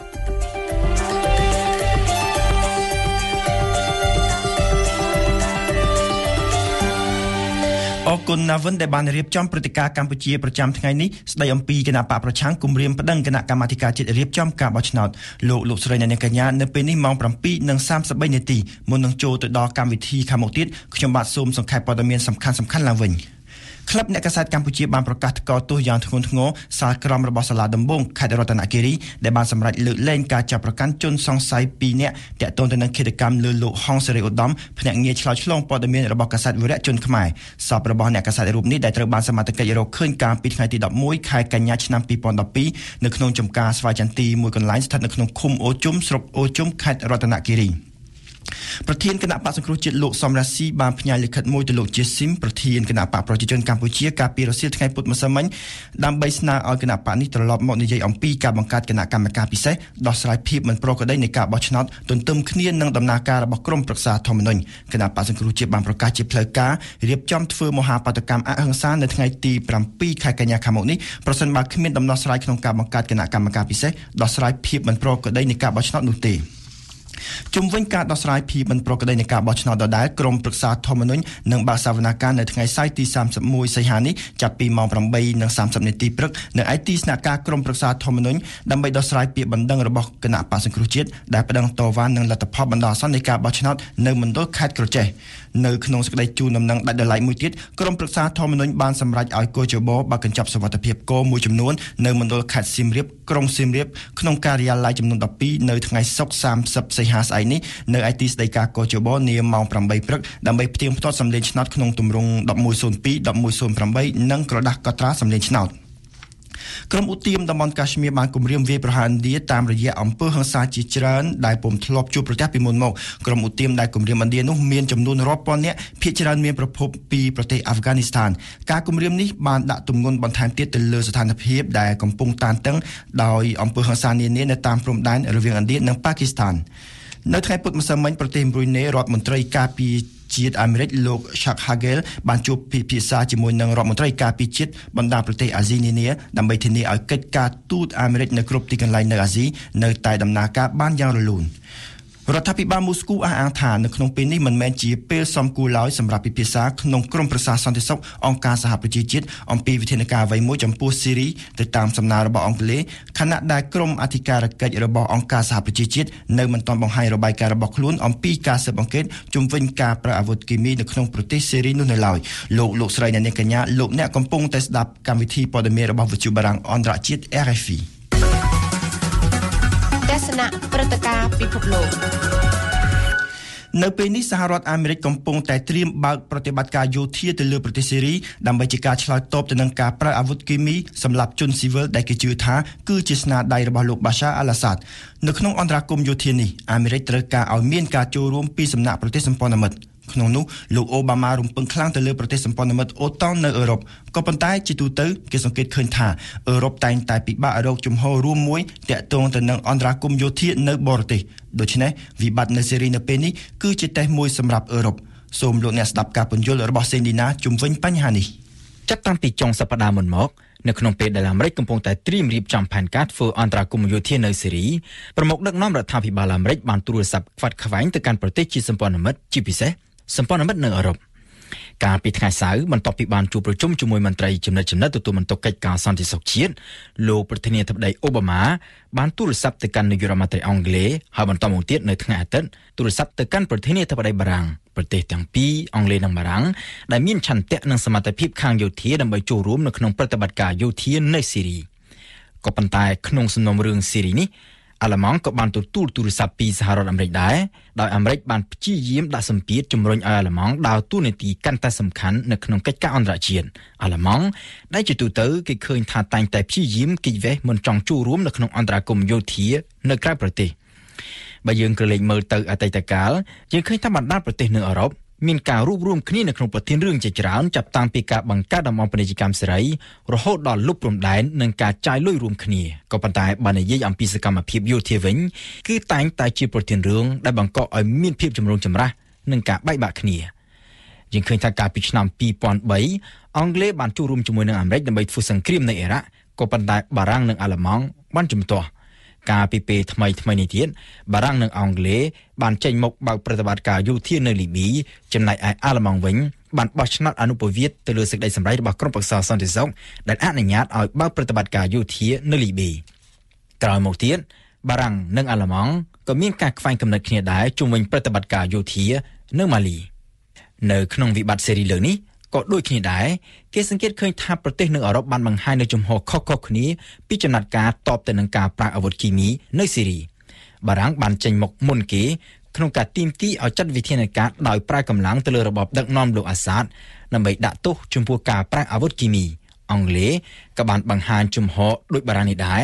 អរគុណណាវិនដែលបានរៀបចំព្រឹត្តិការណ៍កម្ពុជាប្រចាំថ្ងៃនេះស្ដីអំពីគណៈបកប្រឆាំងគម្រាមប្តឹងគណៈកម្មាធិការជាតិរៀបចំការបោះឆ្នោតលោកលោកស្រីអ្នកនាងកញ្ញានៅពេលនេះម៉ោងប្រាំពីរនិងសាមសិបបីនាទីមុននឹងចូលទៅដល់កម្មវិធីខាងមុខទៀតខ្ញុំបាទសូមសង្ខេបព័ត៌មានសំខាន់សំខាន់ឡើងវិញក្លឹបអ្នកកាសែតកម្ពុជាបានប្រកាសថ្កោលទោសយ៉ាងធ្ងន់ធ្ងរសាលក្រមរបស់សាលាដំបងខេត្តរតនគិរីដែលបានសម្រេចលើកលែងការចាប់ប្រកាន់ជនសង្ស័យពីរនាក់ទាក់ទងទៅនឹងឃាតកម្មលើលោកហងសេរីឧត្តមភ្នាក់ងារឆ្លើយឆ្លងព័ត៌មានរបស់កាសែតវីរៈជនខ្មែរសពរបស់អ្នកកាសែតរូបនេះដែលត្រូវបានសមត្ថកិច្ចរកឃើញកាលពីថ្ងៃទីដប់មួយខែកញ្ញាឆ្នាំពីរពាន់ដប់ពីរនៅក្នុងចំការស្វាយចន្ទទីមួយកន្លែងស្ថិតនៅក្នុងឃុំអូជុំស្រុកអូជុំខេត្តរតនគិរីប្រធានគណៈបក្សសង្គ្រោះជាតិលោកសំរាស៊ីបានផ្ញើលិខិតមួយទៅលោកជាស៊ីមប្រធានគណៈបកប្រជាជនកម្ពុជាកាលពីរសៀលថ្ងៃពុធម្សិលមិញដើម្បីស្នើឲ្យគណៈបកនេះត្រឡប់មកនិយាយអំពីការបង្កើតគណៈកម្មការពិសេសដោះស្រាយភាពមិនប្រក្រតីនៃការបោះឆ្នោតទន្ទឹមគ្នានឹងដំណើរការរបស់ក្រមប្រឹក្សាធម្មនុញ្ញគណៈបក្សសង្គ្រោះជាតិបានប្រកាសជាផ្លូវការរៀបចំធ្វើមហាបាតុកម្មអហិង្សានៅថ្ងៃទី7ខែកញ្ញាខាងមុខនេះប្រសិនបើគ្មានដំណោះស្រាយក្នុងការបង្កើតគណៈកម្មការពិសេសដោះស្រាយភាពមិនប្រក្រតីនៃការបោះឆ្នោតនោះទេជុំវិញការដោះស្រាយភាពមិនប្រក្រតីនៃការបោះឆ្នោតដដែលក្រមប្រឹក្សាធម្មនុញ្ញនឹងបើកសវនកម្មនៅថ្ងៃសៅរ៍ទី31សីហានេះចាប់ពីម៉ោងប្រាំបីនិងសាមសិបនាទីព្រឹកនៅឯទីស្នាក់ការក្រមប្រឹក្សាធម្មនុញ្ញដើម្បីដោះស្រាយពាក្យបណ្ដឹងរបស់គណៈបក្សសង្គ្រោះជាតិដែលប្តឹងតវ៉ានឹងលទ្ធផលបណ្ដោះអាសន្ននៃការបោះឆ្នោតនៅមណ្ឌលខេត្តក្រចេះនៅក្នុងសេចក្តីជូនដំណឹងដាច់ដោយឡែកមួយទៀតក្រមប្រឹក្សាធម្មនុញ្ញបានសម្រេចឲ្យកោជបបើកកញ្ចប់សុវត្ថិភាពគោមួយចំនួននៅមណ្ឌលខេត្តសៀមរាបក្រុងសៀមរាបក្នុងការិយាល័យចំនួនដប់ពីរនៅថ្ងៃសុក្រសាមសិបសីហាស្អែកនេះនៅឯទីស្តីការកោជបនាម៉ោងប្រាំបីព្រឹកដើម្បីផ្ទៀងផ្ទាត់សម្លេងឆ្នោតក្នុងទម្រង់ដប់មួយศูนย์ពីរ ដប់មួយศูนย์ប្រាំបីនិងក្រដាស់កត់ត្រាសម្លេងឆ្នោតក្រុមឧទាមតំបន់កាស្មៀរបានគម្រាមវាយប្រហារឥណ្ឌាតាមរយៈអំពើហិង្សាជាច្រើនដែលពុំធ្លាប់ជួបប្រទះពីមុនមកក្រុមឧទាមដែលគម្រាមឥណ្ឌានោះមានចំនួនរាប់ពាន់នាក់ភាគច្រើនមានប្រភពពីប្រទេសអាហ្វហ្គានីស្ថានការគម្រាមនេះបានដាក់ទម្ងន់បន្ថែមទៀតទៅលើស្ថានភាពដែលកំពុងតានតឹងដោយអំពើហិង្សានានានៅតាមព្រំដែនរវាងឥណ្ឌានិងប៉ាគីស្ថាននៅថ្ងៃពុធម្សិលមិញប្រទេសប្រ៊ុយណេរដ្ឋមន្ត្រីការពារជាតិអាមេរិកលោក Chuck Hagel បានជួបពិភាក្សាជាមួយនឹងរដ្ឋមន្ត្រីការពារជាតិបណ្ដាប្រទេសអាស៊ីនានាដើម្បីធានាឲ្យកិច្ចការទូតអាមេរិកនៅគ្រប់ទីកន្លែងនៅអាស៊ីនៅតែដំណើរការបានយ៉ាងរលូនរដ្ឋាភិបាលមូស្គូអះអាងថានៅក្នុងពេលនេះមិនមែនជាពេលសមគួរឡើយសម្រាប់ពិភាក្សាក្នុងក្រុមប្រឹក្សាសន្តិសុខអង្គការសហប្រជាជាតិអំពីវិធានការអ្វីមួយចំពោះស៊ីរីទៅតាមសំណើរបស់អង់គ្លេសខណៈដែលក្រុមអធិការកិច្ចរបស់អង្គការសហប្រជាជាតិនៅមិនទាន់បង្ហាញរបាយការណ៍របស់ខ្លួនអំពីការស៊ើបអង្កេតជុំវិញការប្រើអាវុធគីមីនៅក្នុងប្រទេសស៊ីរីនោះនៅឡើយលោកលោកស្រីអ្នកនាងកញ្ញាលោកអ្នកកំពុងតែស្ដាប់កម្មវិធីព័ត៌មានរបស់វិទ្យុបារាំងអន្តរជាតិ R F I ទស្សនៈព្រឹត្តិការណ៍ពិភពលោកនៅពេលនេះសហរដ្ឋអាមេរិកកំពុងតែត្រៀមបើកប្រតិបត្តិការយោធាទៅលើប្រទេសសេរីដើម្បីជាការឆ្លើយតបទៅនឹងការប្រើអាវុធគីមីសម្រាប់ជនស៊ីវិលដែលគេជឿថាគឺជាស្នាដៃរបស់លោក Bashar al-Assad នៅក្នុងអន្តរាគមន៍យោធានេះអាមេរិកត្រូវការឲ្យមានការចូលរួមពីសំណាក់ប្រទេសសម្ព័ន្ធមិត្តក្នុងនោះលោកអូបាម៉ារំពឹងខ្លាំងទៅលើប្រទេសសម្ព័ន្ធមិត្តអូតូននៅអឺរ៉ុបក៏ប៉ុន្តែជាទូទៅគេសង្កេតឃើញថាអឺរ៉ុបតែងតែពិបាករកជំហររួមមួយទាក់ទងទៅនឹងអន្តរាគមន៍យោធានៅបរទេសដូច្នេះវិបត្តិនៅសេរីនៅពេលនេះគឺជាតេស្តមួយសម្រាប់អឺរ៉ុបសូមលោកអ្នកស្ដាប់ការពន្យល់របស់សេនឌីណាជុំវិញបញ្ហានេះចាប់តាំងពីចុងសប្តាហ៍មុនមកនៅក្នុងពេលដែលអាមេរិកកំពុងតែត្រៀមរៀបចំផែនការធ្វើអន្តរាគមន៍យោធានៅសេរីប្រមុខដឹកនាំរដ្ឋាភិបាលអាមេរិកបានទូរស័ព្ទខ្វាត់ខ្វែងទៅកាន់ប្រទេសជាសម្ព័ន្ធមិត្តជាពិសេសសម្ព័ន្ធមិត្តនៅអឺរ៉ុបកាលពីថ្ងៃសៅរ៍បន្ទាប់ពីបានជួបប្រជុំជាមួយមន្ត្រីចំណិតចំណិតទទួលបន្ទុកកិច្ចការសន្តិសុខជាតិលោកប្រធានាធិបតីអូបាម៉ាបានទូរស័ព្ទទៅកាន់នាយករដ្ឋមន្ត្រីអង់គ្លេសហើយបន្តមកទៀតនៅថ្ងៃអាទិត្យទូរស័ព្ទទៅកាន់ប្រធានាធិបតីបារាំងប្រទេសទាំងពីរអង់គ្លេសនិងបារាំងដែលមានឆន្ទៈនិងសមត្ថភាពខាងយោធាដើម្បីចូលរួមនៅក្នុងប្រតិបត្តិការយោធានៅសេរីក៏ប៉ុន្តែក្នុងសំណុំរឿងសេរីនេះអាល្លឺម៉ង់ក៏បានទទួលទូរស័ព្ទពីសហរដ្ឋអាមេរិកដែរដោយអាមេរិកបានព្យាយាមដាក់សម្ពាធជំរុញឲ្យអាល្លឺម៉ង់ដើរតួនាទីកាន់តែសំខាន់នៅក្នុងកិច្ចការអន្តរជាតិអាល្លឺម៉ង់ដែលជាទូទៅគេឃើញថាតែងតែព្យាយាមគេចវេះមិនចង់ចូលរួមនៅក្នុងអន្តរាគមន៍យោធានៅក្រៅប្រទេសបើយើងក្រឡេកមើលទៅអតីតកាលយើងឃើញថាបណ្ដាប្រទេសនៅអឺរ៉ុបមានការរួបរวมគ្នានៅក្នុងប្រធានរឿងជាច្រើនចាប់តាំងពីការបង្កើតតំបន់ពាណិជ្ជកម្មសេរីរហូតដល់លុបព្រំដែននិងការចាយលុយរួមគ្នាក៏ប៉ុន្តែបើនិយាយអំពីសកម្មភាពយោធាវិញគឺតែងតែជាប្រធានរឿងដែលបង្កឲ្យមានភាពចម្រូងចម្រាសនិងការបែកបាក់គ្នាយើងឃើញថាកាលពីឆ្នាំពីរពាន់បីអង់គ្លេសបានចូលរួមជាមួយនឹងអាមេរិកដើម្បីធ្វើសង្គ្រាមនៅអ៊ីរ៉ាក់ក៏ប៉ុន្តែបារាំងនិងអាល្លឺម៉ង់បានជំទាស់កាលពីពេលថ្មីថ្មីនេះទៀតបារាំងនិងអង់គ្លេសបានចេញមកបើកប្រតិបត្តិការយោធានៅលីប៊ីចំណែកឯអាល្លឺម៉ង់វិញបានបោះឆ្នោតអនុប្រវត្តិទៅលើសេចក្តីសម្រេចរបស់ក្រុមប្រឹក្សាសន្តិសុខដែលអនុញ្ញាតឲ្យបើកប្រតិបត្តិការយោធានៅលីប៊ីក្រោយមកទៀតបារាំងនិងអាល្លឺម៉ង់ក៏មានការខ្វែងគំនិតគ្នាដែរជុំវិញប្រតិបត្តិការយោធានៅម៉ាលីនៅក្នុងវិបត្តិសេរីលើនេះក៏ដូចគ្នាដែរគេសង្កេតឃើញថាប្រទេសនៅអឺរ៉ុបបានបង្ហាញនូវជំហរខុសៗគ្នាពីចំណាត់ការតបទៅនឹងការប្រើអាវុធគីមីនៅសេរីបារាំងបានចេញមកមុនគេក្នុងការទាមទារឲ្យចាត់វិធានការដោយប្រើកម្លាំងទៅលើរបបដឹកនាំលោកអាសាតដើម្បីដាក់ទោសចំពោះការប្រើអាវុធគីមីអង់គ្លេសក៏បានបង្ហាញជំហរដូចបារាំងនេះដែរ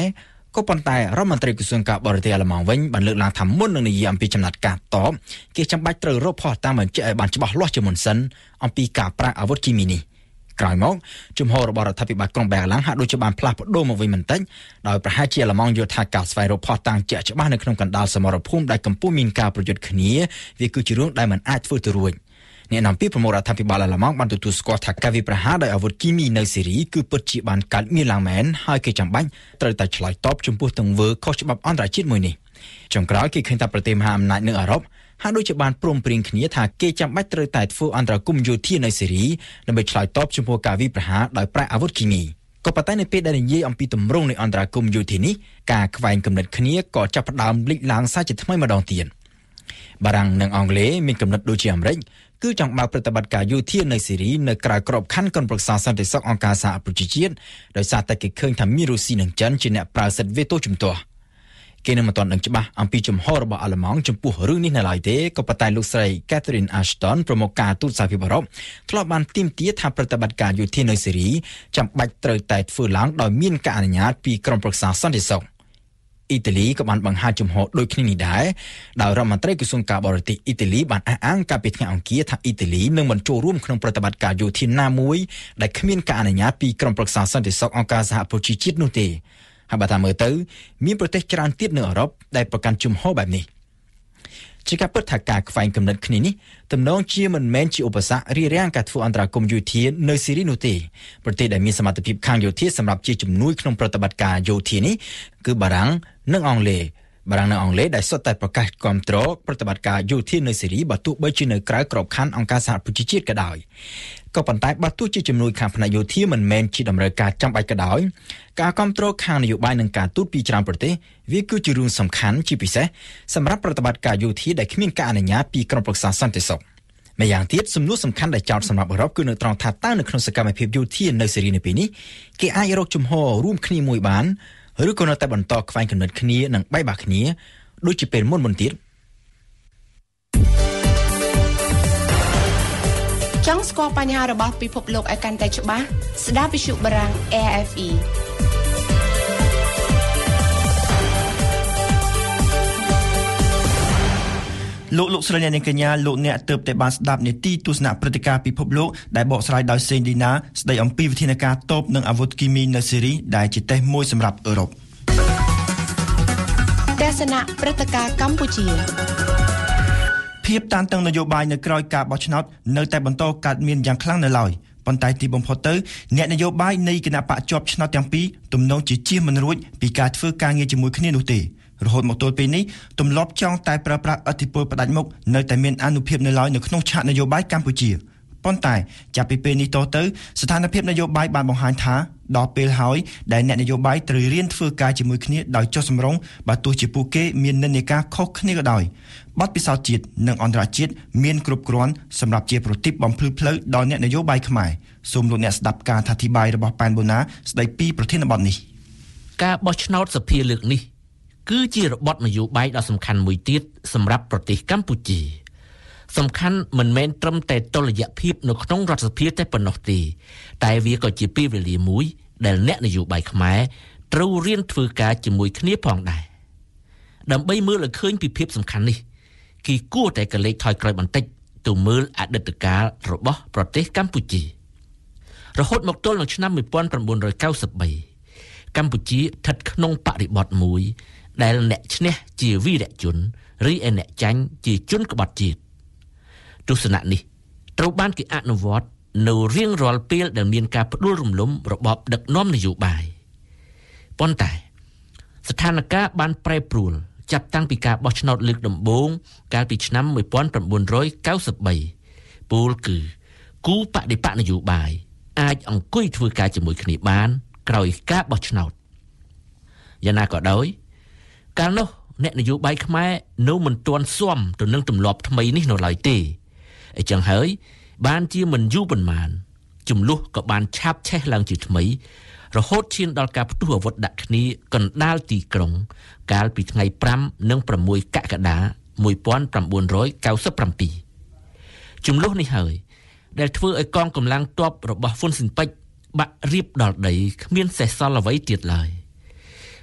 ក៏ប៉ុន្តែរដ្ឋមន្ត្រីក្រសួងការបរទេសអាល្លឺម៉ង់វិញបានលើកឡើងថាមុននឹងនិយាយអំពីចំណាត់ការតបគេចាំបាច់ត្រូវរកភស្តុតាងបញ្ជាក់ឲ្យបានច្បាស់លាស់ជាមុនសិនអំពីការប្រើអាវុធគីមីនេះក្រោយមកជំហររបស់រដ្ឋាភិបាលក្រុងបែរឡាំងហាក់ដូចជាបានផ្លាស់ប្ដូរមកវិញបន្តិចដោយប្រហែលជាអាល្លឺម៉ង់យល់ថាការស្វែងរកភស្តុតាងជាក់ច្បាស់នៅក្នុងកណ្ដាលសមរភូមិដែលកំពុងមានការប្រយុទ្ធគ្នាវាគឺជារឿងដែលមិនអាចធ្វើទៅរួចអ្នកនាំពាក្យប្រមុខរដ្ឋាភិបាលអាល្លឺម៉ង់បានទទួលស្គាល់ថាការវាយប្រហារដោយអាវុធគីមីនៅស៊េរីគឺពិតជាបានកើតមានឡើងមែនហើយគេចាំបាច់ត្រូវតែឆ្លើយតបចំពោះទង្វើខុសច្បាប់អន្តរជាតិមួយនេះចុងក្រោយគេឃើញថាប្រទេសមហាអំណាចនៅអឺរ៉ុបហាក់ដូចជាបានព្រមព្រៀងគ្នាថាគេចាំបាច់ត្រូវតែធ្វើអន្តរាគមន៍យោធានៅស៊េរីដើម្បីឆ្លើយតបចំពោះការវាយប្រហារដោយប្រើអាវុធគីមីក៏ប៉ុន្តែនៅពេលដែលនិយាយអំពីទម្រង់នៃអន្តរាគមន៍យោធានេះការខ្វែងគំនិតគ្នាក៏ចាប់ផ្ដើមលេចឡើងសាជាថ្មីម្ដងទៀតបារាំងនិងអង់គ្លេសមានគំនិតដូចជាអាមេរិកគឺចង់បើកប្រតិបត្តិការយោធានៅស៊េរីនៅក្រៅក្របខ័ណ្ឌគណៈប្រឹក្សាសន្តិសុខអង្គការសហប្រជាជាតិដោយសារតែគេឃើញថាមានរុស្ស៊ីនិងចិនជាអ្នកប្រើសិទ្ធិវេតូជំទាស់គេនឹងមិនទាន់ដឹងច្បាស់អំពីជំហររបស់អាល្លឺម៉ង់ចំពោះរឿងនេះនៅឡើយទេក៏ប៉ុន្តែលោកស្រី Catherine Ashton ប្រមុខការទូតសហភាពអឺរ៉ុបធ្លាប់បានទាមទារថាប្រតិបត្តិការយោធានៅស៊េរីចាំបាច់ត្រូវតែធ្វើឡើងដោយមានការអនុញ្ញាតពីក្រុមប្រឹក្សាសន្តិសុខអ៊ីតាលីក៏បានបង្ហាញជំហរដូចគ្នានេះដែរដោយរដ្ឋមន្ត្រីក្រសួងការបរទេសអ៊ីតាលីបានអះអាងកាលពីថ្ងៃអង្គារថាអ៊ីតាលីនឹងមិនចូលរួមក្នុងប្រតិបត្តិការយោធាណាមួយដែលគ្មានការអនុញ្ញាតពីក្រុមប្រឹក្សាសន្តិសុខអង្គការសហប្រជាជាតិនោះទេហើយបើតាមមើលទៅមានប្រទេសច្រើនទៀតនៅអឺរ៉ុបដែលប្រកាន់ជំហរបែបនេះជាការពិតថាការខ្វែងគំនិតគ្នានេះទំនងជាមិនមែនជាឧបសគ្គរារាំងការធ្វើអន្តរាគមន៍យោធានៅស៊េរីនោះទេប្រទេសដែលមានសមត្ថភាពខាងយោធាសម្រាប់ជាជំនួយក្នុងប្រតិបត្តិការយោធានេះគឺបារាំងនិងអង់គ្លេសបារាំងនិងអង់គ្លេសដែលសុទ្ធតែប្រកាសគាំទ្រប្រតិបត្តិការយោធានៅស៊េរីបើទោះបីជានៅក្រៅក្របខ័ណ្ឌអង្គការសហប្រជាជាតិក៏ដោយក៏ប៉ុន្តែបើទោះជាជំនួយខាងផ្នែកយោធាមិនមែនជាតម្រូវការចាំបាច់ក៏ដោយការគាំទ្រខាងនយោបាយនិងការទូតពីច្រើនប្រទេសវាគឺជារឿងសំខាន់ជាពិសេសសម្រាប់ប្រតិបត្តិការយោធាដែលគ្មានការអនុញ្ញាតពីក្រុមប្រឹក្សាសន្តិសុខម្យ៉ាងទៀតសំណួរសំខាន់ដែលចោទសម្រាប់អឺរ៉ុបគឺនៅត្រង់ថាតើនៅក្នុងសកម្មភាពយោធានៅស៊េរីនៅពេលនេះគេអាចរកជំហររួមគ្នាមួយបានឬក៏នៅតែបន្តខ្វែងគំនិតគ្នានិងបែកបាក់គ្នាដូចជាពេលមុនមុនទៀតចង់ស្គាល់បញ្ហារបស់ពិភពលោកឲ្យកាន់តែច្បាស់ស្ដាប់វិទ្យុបារាំង A F E លោកលោកស្រីអ្នកកញ្ញាលោកអ្នកទើបតែបានស្ដាប់នីតិទស្សនៈព្រឹត្តិការណ៍ពិភពលោកដែលបកស្រាយដោយសេងឌីណាស្ដីអំពីវិធានការតបនឹងអាវុធគីមីនៅស៊េរីដែលជាតេស្តមួយសម្រាប់អឺរ៉ុបទស្សនៈព្រឹត្តិការណ៍កម្ពុជាភាពតានតឹងនយោបាយនៅក្រៅការបោះឆ្នោតនៅតែបន្តកើតមានយ៉ាងខ្លាំងនៅឡើយប៉ុន្តែទីបំផុតទៅអ្នកនយោបាយនៃគណៈបកជាប់ឆ្នោតទាំងពីរទំនងជាជៀសមិនរួចពីការធ្វើការងារជាមួយគ្នានោះទេរហូតមកទល់ពេលនេះទម្លាប់ចង់តែប្រើប្រាស់ឥទ្ធិពលផ្ដាច់មុខនៅតែមានអានុភាពនៅឡើយនៅក្នុងឆាកនយោបាយកម្ពុជាប៉ុន្តែចាប់ពីពេលនេះតទៅស្ថានភាពនយោបាយបានបង្ហាញថាដល់ពេលហើយដែលអ្នកនយោបាយត្រូវរៀនធ្វើការជាមួយគ្នាដោយចុះសម្រុងបើទោះជាពួកគេមាននិន្នាការខុសគ្នាក៏ដោយបទពិសោធន៍ជាតិនិងអន្តរជាតិមានគ្រប់គ្រាន់សម្រាប់ជាប្រទីបបំភ្លឺផ្លូវដល់អ្នកនយោបាយខ្មែរសូមលោកអ្នកស្ដាប់ការអធិប្បាយរបស់ប៉ែនបូណាស្ដីពីប្រធានបទនេះការបោះឆ្នោតសភាលើកនេះគឺជារបបនយោបាយដ៏សំខាន់មួយទៀតសម្រាប់ប្រទេសកម្ពុជាសំខាន់មិនមែនត្រឹមតែតុល្យភាពនៅក្នុងរដ្ឋសភាតែប៉ុណ្ណោះទេតែវាក៏ជាពេលវេលាមួយដែលអ្នកនយោបាយខ្មែរត្រូវរៀនធ្វើការជាមួយគ្នាផងដែរដើម្បីមើលឲ្យឃើញពីភាពសំខាន់នេះគេគួរតែកលេចថយក្រោយបន្តិចទៅមើលអតីតកាលរបស់ប្រទេសកម្ពុជារហូតមកទល់នឹងឆ្នាំnineteen ninety-threeកម្ពុជាស្ថិតក្នុងបរិបទមួយដែលអ្នកឈ្នះជាវីរជនរីឯអ្នកចាញ់ជាជនក្បត់ជាតិទស្សនៈនេះត្រូវបានគេអនុវត្តនៅរៀងរាល់ពេលដែលមានការផ្ដួលរំលំរបបដឹកនាំនយោបាយប៉ុន្តែស្ថានភាពបានប្រែប្រួលចាប់តាំងពីការបោះឆ្នោតលើកដំបូងកាលពីឆ្នាំnineteen ninety-threeពោលគឺគូបដិបកនយោបាយអាចអង្គុយធ្វើការជាមួយគ្នាបានក្រោយការបោះឆ្នោតយ៉ាងណាក៏ដោយកាលនោះអ្នកនយោបាយខ្មែរនៅមិនទាន់ស៊ាំទៅនឹងទម្លាប់ថ្មីនេះនៅឡើយទេអញ្ចឹងហើយបានជាមិនយូរប៉ុន្មានចំនួនក៏បានឆាបឆេះឡើងជាថ្មីរហូតឈានដល់ការផ្ទុះអាវុធដាក់គ្នាកណ្ដាលទីក្រុងកាលពីថ្ងៃfiveនិងsixកក្កដាnineteen ninety-sevenចំនួននេះហើយដែលធ្វើឲ្យកងកម្លាំងទ័ពរបស់ហ៊ុនស៊ិនប៉ិចបាក់រៀបដល់ដីគ្មានសេសសល់អ្វីទៀតឡើយ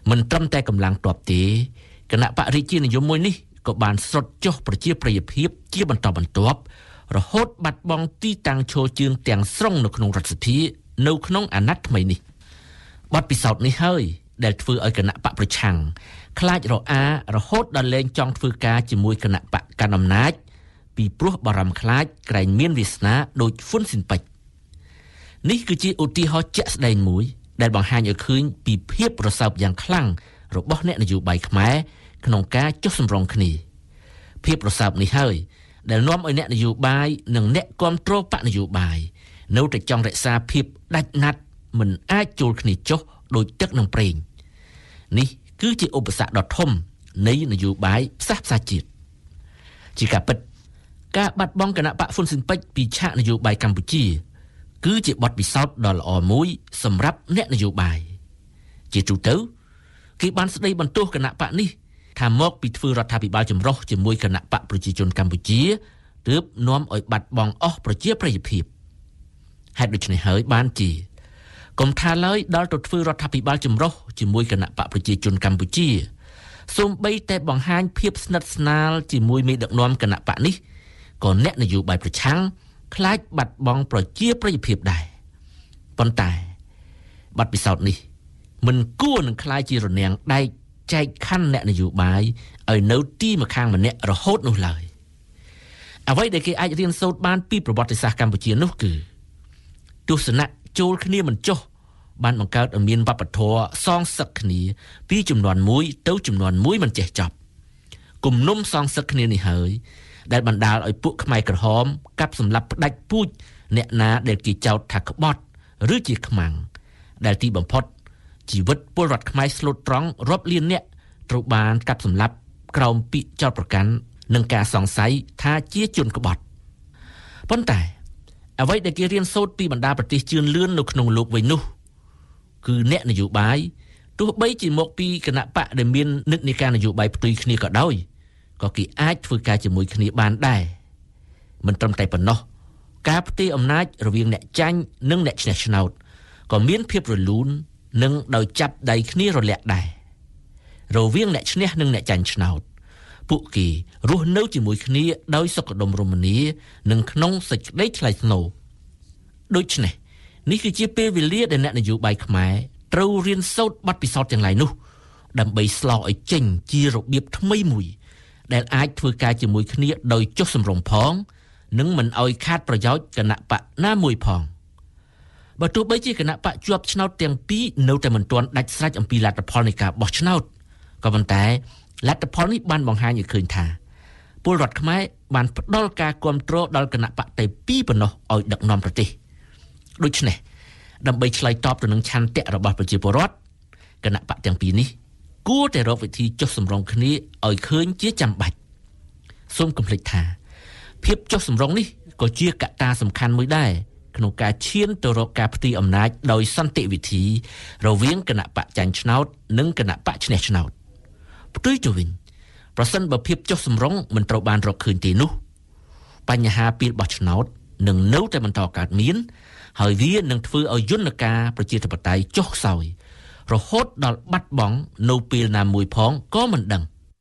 មិនត្រឹមតែកម្លាំងទ័ពទេគណៈបរិជានិយមមួយនេះក៏បានស្រុតចុះប្រជាប្រិយភាពជាបន្តបន្ទាប់រហូតបាត់បង់ទីតាំងឈរជើងទាំងស្រុងនៅក្នុងរដ្ឋសភានៅក្នុងអាណត្តិថ្មីនេះបទពិសោធន៍នេះហើយដែលធ្វើឲ្យគណៈបកប្រឆាំងខ្លាចរអារហូតដល់លែងចង់ធ្វើការជាមួយគណៈបកកណ្ដាលអំណាចពីព្រោះបារម្ភខ្លាចក្រែងមានវាសនាដូចហ៊ុនស៊ិនប៉ិចនេះគឺជាឧទាហរណ៍ជាក់ស្ដែងមួយដែលបង្ហាញឲ្យឃើញពីភាពរសើបយ៉ាងខ្លាំងរបស់អ្នកនយោបាយខ្មែរក្នុងការចុះសម្រុងគ្នាភាពរសើបនេះហើយដែលនាំឲ្យអ្នកនយោបាយនិងអ្នកគាំទ្របកនយោបាយនៅតែចង់រក្សាភាពដាច់ណាត់មិនអាចចូលគ្នាចុះដោយទឹកនិងប្រេងនេះគឺជាឧបសគ្គដ៏ធំនៃនយោបាយផ្សះផ្សាជាតិជាការពិតការបាត់បង់គណៈបកហ៊ុនស៊ិនប៉ិចពីឆាកនយោបាយកម្ពុជាគឺជាបទពិសោធន៍ដ៏ល្អមួយសម្រាប់អ្នកនយោបាយជាទូទៅគេបានស្ដីបន្ទោសគណៈបកនេះថាមកពីធ្វើរដ្ឋាភិបាលចម្រុះជាមួយគណៈបកប្រជាជនកម្ពុជាទើបនាំឲ្យបាត់បង់អស់ប្រជាប្រិយភាពហេតុដូច្នេះហើយបានជាកុំថាឡើយដល់ទៅធ្វើរដ្ឋាភិបាលចម្រុះជាមួយគណៈបកប្រជាជនកម្ពុជាសូម្បីតែបង្ហាញភាពស្និទ្ធស្នាលជាមួយមេដឹកនាំគណៈបកនេះក៏អ្នកនយោបាយប្រឆាំងខ្លាចបាត់បង់ប្រជាប្រិយភាពដែរប៉ុន្តែបទពិសោធន៍នេះមិនគួរនឹងខ្លាចជារនាំងដែកចែកខណ្ឌអ្នកនយោបាយឲ្យនៅទីម្ខាងម្នាក់រហូតនោះឡើយអ្វីដែលគេអាចរៀនសូត្របានពីប្រវត្តិសាស្ត្រកម្ពុជានោះគឺទស្សនៈចូលគ្នាមិនចុះបានបង្កើតឲ្យមានវប្បធម៌សងសឹកគ្នាពីចំនួនមួយទៅចំនួនមួយមិនចេះចប់គំនុំសងសឹកគ្នានេះហើយដែលបណ្ដាលឲ្យពួកខ្មែរក្រហមកាប់សម្លាប់ផ្ដាច់ពូជអ្នកណាដែលគេចោទថាក្បត់ឬជាខ្មាំងដែលទីបំផុតជីវិតពលរដ្ឋខ្មែរស្លូតត្រង់រាប់លានអ្នកត្រូវបានកាប់សម្លាប់ក្រោមពាក្យចោទប្រកាន់និងការសង្ស័យថាជាជនក្បត់ប៉ុន្តែអ្វីដែលគេរៀនសូត្រពីបណ្ដាប្រទេសជឿនលឿននៅក្នុងលោកវិញនោះគឺអ្នកនយោបាយទោះបីជាមកពីគណៈបកដែលមាននិន្នាការនយោបាយផ្ទុយគ្នាក៏ដោយក៏គេអាចធ្វើការជាមួយគ្នាបានដែរមិនត្រឹមតែប៉ុណ្ណោះការផ្ទេរអំណាចរវាងអ្នកចាញ់និងអ្នកឈ្នះឆ្នោតក៏មានភាពរលូននិងដោយចាប់ដៃគ្នារលាក់ដែររវាងអ្នកឈ្នះនិងអ្នកចាញ់ឆ្នោតពួកគេរស់នៅជាមួយគ្នាដោយសុខដុមរមនានិងក្នុងសេចក្តីថ្លៃថ្នូរដូច្នេះនេះគឺជាពេលវេលាដែលអ្នកនយោបាយខ្មែរត្រូវរៀនសូត្របទពិសោធន៍ទាំងឡាយនោះដើម្បីស្លោឲ្យចេញជារបៀបថ្មីមួយដែលអាចធ្វើការជាមួយគ្នាដោយចុះសម្រុងផងនិងមិនឲ្យខាតប្រយោជន៍គណៈបកណាមួយផងបើទោះបីជាគណៈបកជាប់ឆ្នោតទាំងពីរនៅតែមិនទាន់ដាច់ស្រេចអំពីលទ្ធផលនៃការបោះឆ្នោតក៏ប៉ុន្តែលទ្ធផលនេះបានបង្ហាញឲ្យឃើញថាពលរដ្ឋខ្មែរបានផ្ដល់ការគាំទ្រដល់គណៈបកតែពីរប៉ុណ្ណោះឲ្យដឹកនាំប្រទេសដូច្នេះដើម្បីឆ្លើយតបទៅនឹងឆន្ទៈរបស់ប្រជាពលរដ្ឋគណៈបកទាំងពីរនេះគួរតែរកវិធីចុះសម្រុងគ្នាឲ្យឃើញជាចាំបាច់សូមកុំភ្លេចថាភាពចុះសម្រុងនេះក៏ជាកត្តាសំខាន់មួយដែរក្នុងការឈានទៅរកការផ្ទេរអំណាចដោយសន្តិវិធីរវាងគណៈបកចាញ់ឆ្នោតនិងគណៈបកឈ្នះឆ្នោតផ្ទុយទៅវិញប្រសិនបើភាពចុះសម្រុងមិនត្រូវបានរកឃើញទេនោះបញ្ហាពីលបោះឆ្នោតនឹងនៅតែបន្តកើតមានហើយវានឹងធ្វើឲ្យយន្តការប្រជាធិបតេយ្យចុះខ្សោយរហូតដល់បាត់បង់នៅពេលណាមួយផងក៏មិនដឹង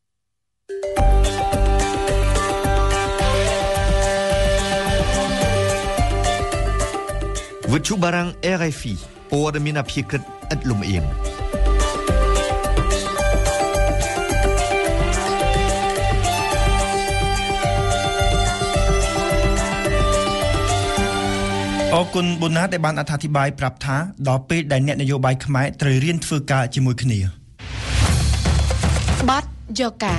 វិទ្យុបារាំង R F I ព័ត៌មានអភិក្រិតឥតលំអៀងអរគុណប៊ុនណាដែលបានអត្ថាធិប្បាយប្រាប់ថាដល់ពេលដែលអ្នកនយោបាយខ្មែរត្រូវរៀនធ្វើការជាមួយគ្នាបទយកការ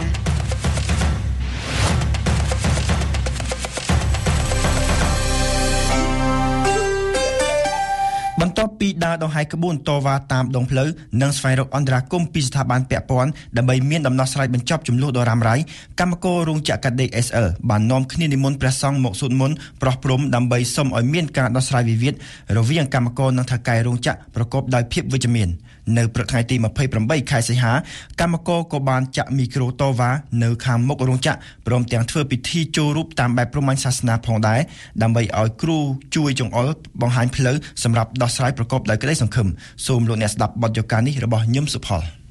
បន្ទាប់ពីដើរដង្ហែក្បួនតវ៉ាតាមដងផ្លូវនិងស្វែងរកអន្តរាគមន៍ពីស្ថាប័នពាក់ព័ន្ធដើម្បីមានដំណោះស្រាយបញ្ចប់ចំនួនដ៏រ៉ាំរ៉ៃកម្មកររោងចក្រកាដេ S L បាននាំគ្នានិមន្តព្រះសង្ឃមកសូត្រមន្តប្រោះព្រំដើម្បីសុំឲ្យមានការដោះស្រាយវិវាទរវាងកម្មករនិងថៅកែរោងចក្រប្រកបដោយភាពវិជ្ជមាននៅព្រឹកថ្ងៃទីម្ភៃប្រាំបីខែសីហាកម្មករក៏បានចាក់មីក្រូតវ៉ានៅខាងមុខរោងចក្រព្រមទាំងធ្វើពិធីចូលរូបតាមបែបព្រហ្មញ្ញសាសនាផងដែរដើម្បីឲ្យគ្រូជួយចង្អុលបង្ហាញផ្លូវសម្រាប់ដោះស្រាយប្រកបដោយក្តីសង្ឃឹមសូមលោកអ្នកស្ដាប់បទយកការនេះរបស់ញឹមសុផល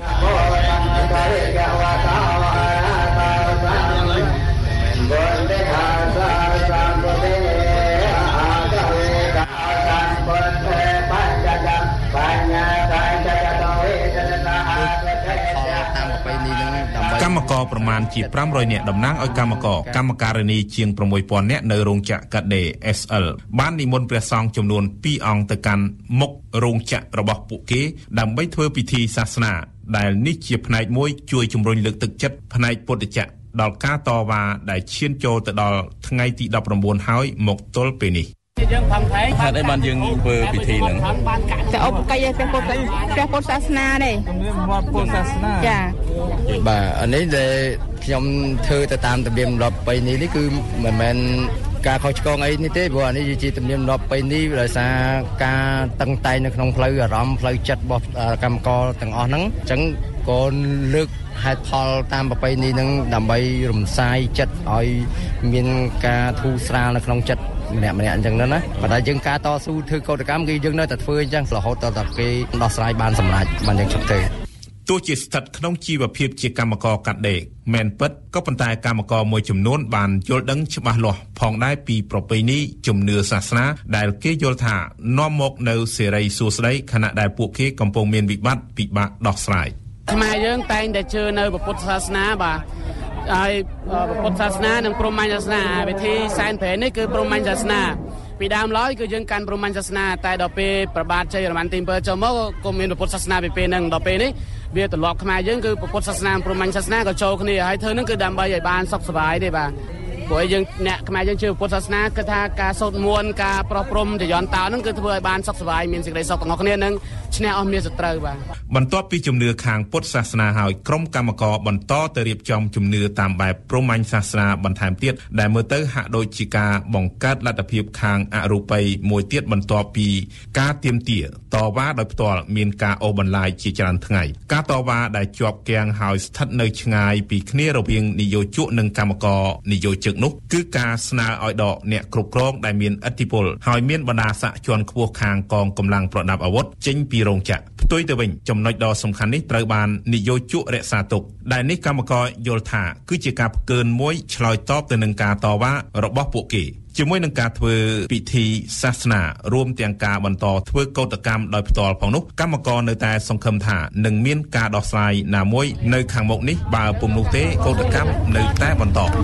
កម្មករប្រមាណជាfive hundredនាក់តំណាងឲ្យកម្មករកម្មការិនីជាងsix thousandនាក់នៅរោងចក្រកាដេ เอส แอล បាននិមន្តព្រះសង្ឃចំនួនtwoអង្គទៅកាន់មុខរោងចក្ររបស់ពួកគេដើម្បីធ្វើពិធីសាសនាដែលនេះជាផ្នែកមួយជួយជំរុញលើកទឹកចិត្តផ្នែកពុទ្ធចក្រដល់ការតវ៉ាដែលឈានចូលទៅដល់ថ្ងៃទីnineteenហើយមកទល់ពេលនេះយើងផឹងថែហេតុអីបានយើងធ្វើពិធីហ្នឹងតែឧបកិច្ចព្រះពុទ្ធព្រះពុទ្ធសាសនាទេព្រះពុទ្ធសាសនាចាបាទអានេះដែលខ្ញុំធ្វើទៅតាមទំនៀមទម្លាប់ប្រពៃណីនេះគឺមិនមែនការខុសឆ្គងអីនេះទេព្រោះអានេះជាទំនៀមទម្លាប់ប្រពៃណីដោយសារការតឹងតែងនៅក្នុងផ្លូវអារម្មណ៍ផ្លូវចិត្តរបស់កម្មករទាំងអស់ហ្នឹងអញ្ចឹងក៏លើកហេតុផលតាមប្រពៃណីហ្នឹងដើម្បីរំសាយចិត្តឲ្យមានការធូរស្រាលនៅក្នុងចិត្តម្នាក់ម្នាក់អញ្ចឹងណាបើតែយើងការតស៊ូធ្វើកោតកម្មគឺយើងនៅតែធ្វើអញ្ចឹងរហូតដល់តែគេដោះស្រាយបានសម្រេចបានយើងឈប់ទៅទោះជាស្ថិតក្នុងជីវភាពជាកម្មករកាត់ដេរមែនពិតក៏ប៉ុន្តែកម្មករមួយចំនួនបានយល់ដឹងច្បាស់លាស់ផងដែរពីប្រពៃណីជំនឿសាសនាដែលគេយល់ថានាំមកនៅសេរីសួស្តីខណៈដែលពួកគេកំពុងមានវិបត្តិពិបាកដោះស្រាយខ្មែរយើងតែងតែជឿនៅពុទ្ធសាសនាបាទហើយពុទ្ធសាសនានិងព្រហ្មញ្ញសាសនាវិធីសែនព្រេននេះគឺព្រហ្មញ្ញសាសនាពីដើមឡើយគឺយើងកាន់ព្រហ្មញ្ញសាសនាតែដល់ពេលប្របាទជ័យរ្ម័នទីsevenចូលមកក៏មានពុទ្ធសាសនាពីពេលហ្នឹងដល់ពេលនេះវាទម្លាប់ខ្មែរយើងគឺពុទ្ធសាសនាព្រហ្មញ្ញសាសនាក៏ចូលគ្នាហើយធ្វើហ្នឹងគឺដើម្បីឲ្យបានសុខសប្បាយទេបាទព្រោះយើងអ្នកខ្មែរយើងជឿពុទ្ធសាសនាគឺថាការសូត្រមន្តការប្រោះព្រំចយន្តោហ្នឹងគឺធ្វើឲ្យបានសុខសប្បាយមានសេចក្តីសុខទាំងអស់គ្នានឹងឈ្នះអស់មានសត្រូវបាទបន្ទាប់ពីជំនឿខាងពុទ្ធសាសនាហើយក្រុមកម្មករបន្តទៅរៀបចំជំនឿតាមបែបព្រហ្មញ្ញសាសនាបន្ថែមទៀតដែលមើលទៅហាក់ដូចជាការបង្កើតលទ្ធភាពខាងអរូបីមួយទៀតបន្ទាប់ពីការទាមទារតវ៉ាដោយផ្ទាល់មានការអូសបន្លាយជាច្រើនថ្ងៃការតវ៉ាដែលជាប់គាំងហើយស្ថិតនៅឆ្ងាយពីគ្នារវាងនយោជកនិងកម្មករនយោជកនោះគឺការស្នើឲ្យដកអ្នកគ្រប់គ្រងដែលមានឥទ្ធិពលហើយមានបណ្ដាស័ក្តិជាន់ខ្ពស់ខាងកងកម្លាំងប្រដាប់អាវុធចេញពីរោងចក្រផ្ទុយទៅវិញចំណុចដ៏សំខាន់នេះត្រូវបាននយោជករក្សាទុកដែលនេះកម្មករយល់ថាគឺជាការផ្កើនមួយឆ្លើយតបទៅនឹងការតវ៉ារបស់ពួកគេជាមួយនឹងការធ្វើពិធីសាសនារួមទាំងការបន្តធ្វើកោតកម្មដោយផ្ទាល់ផងនោះកម្មករនៅតែសង្ឃឹមថានឹងមានការដោះស្រាយណាមួយនៅខាងមុខនេះបើពុំនោះទេកោតកម្មនៅតែបន្តតស៊ូ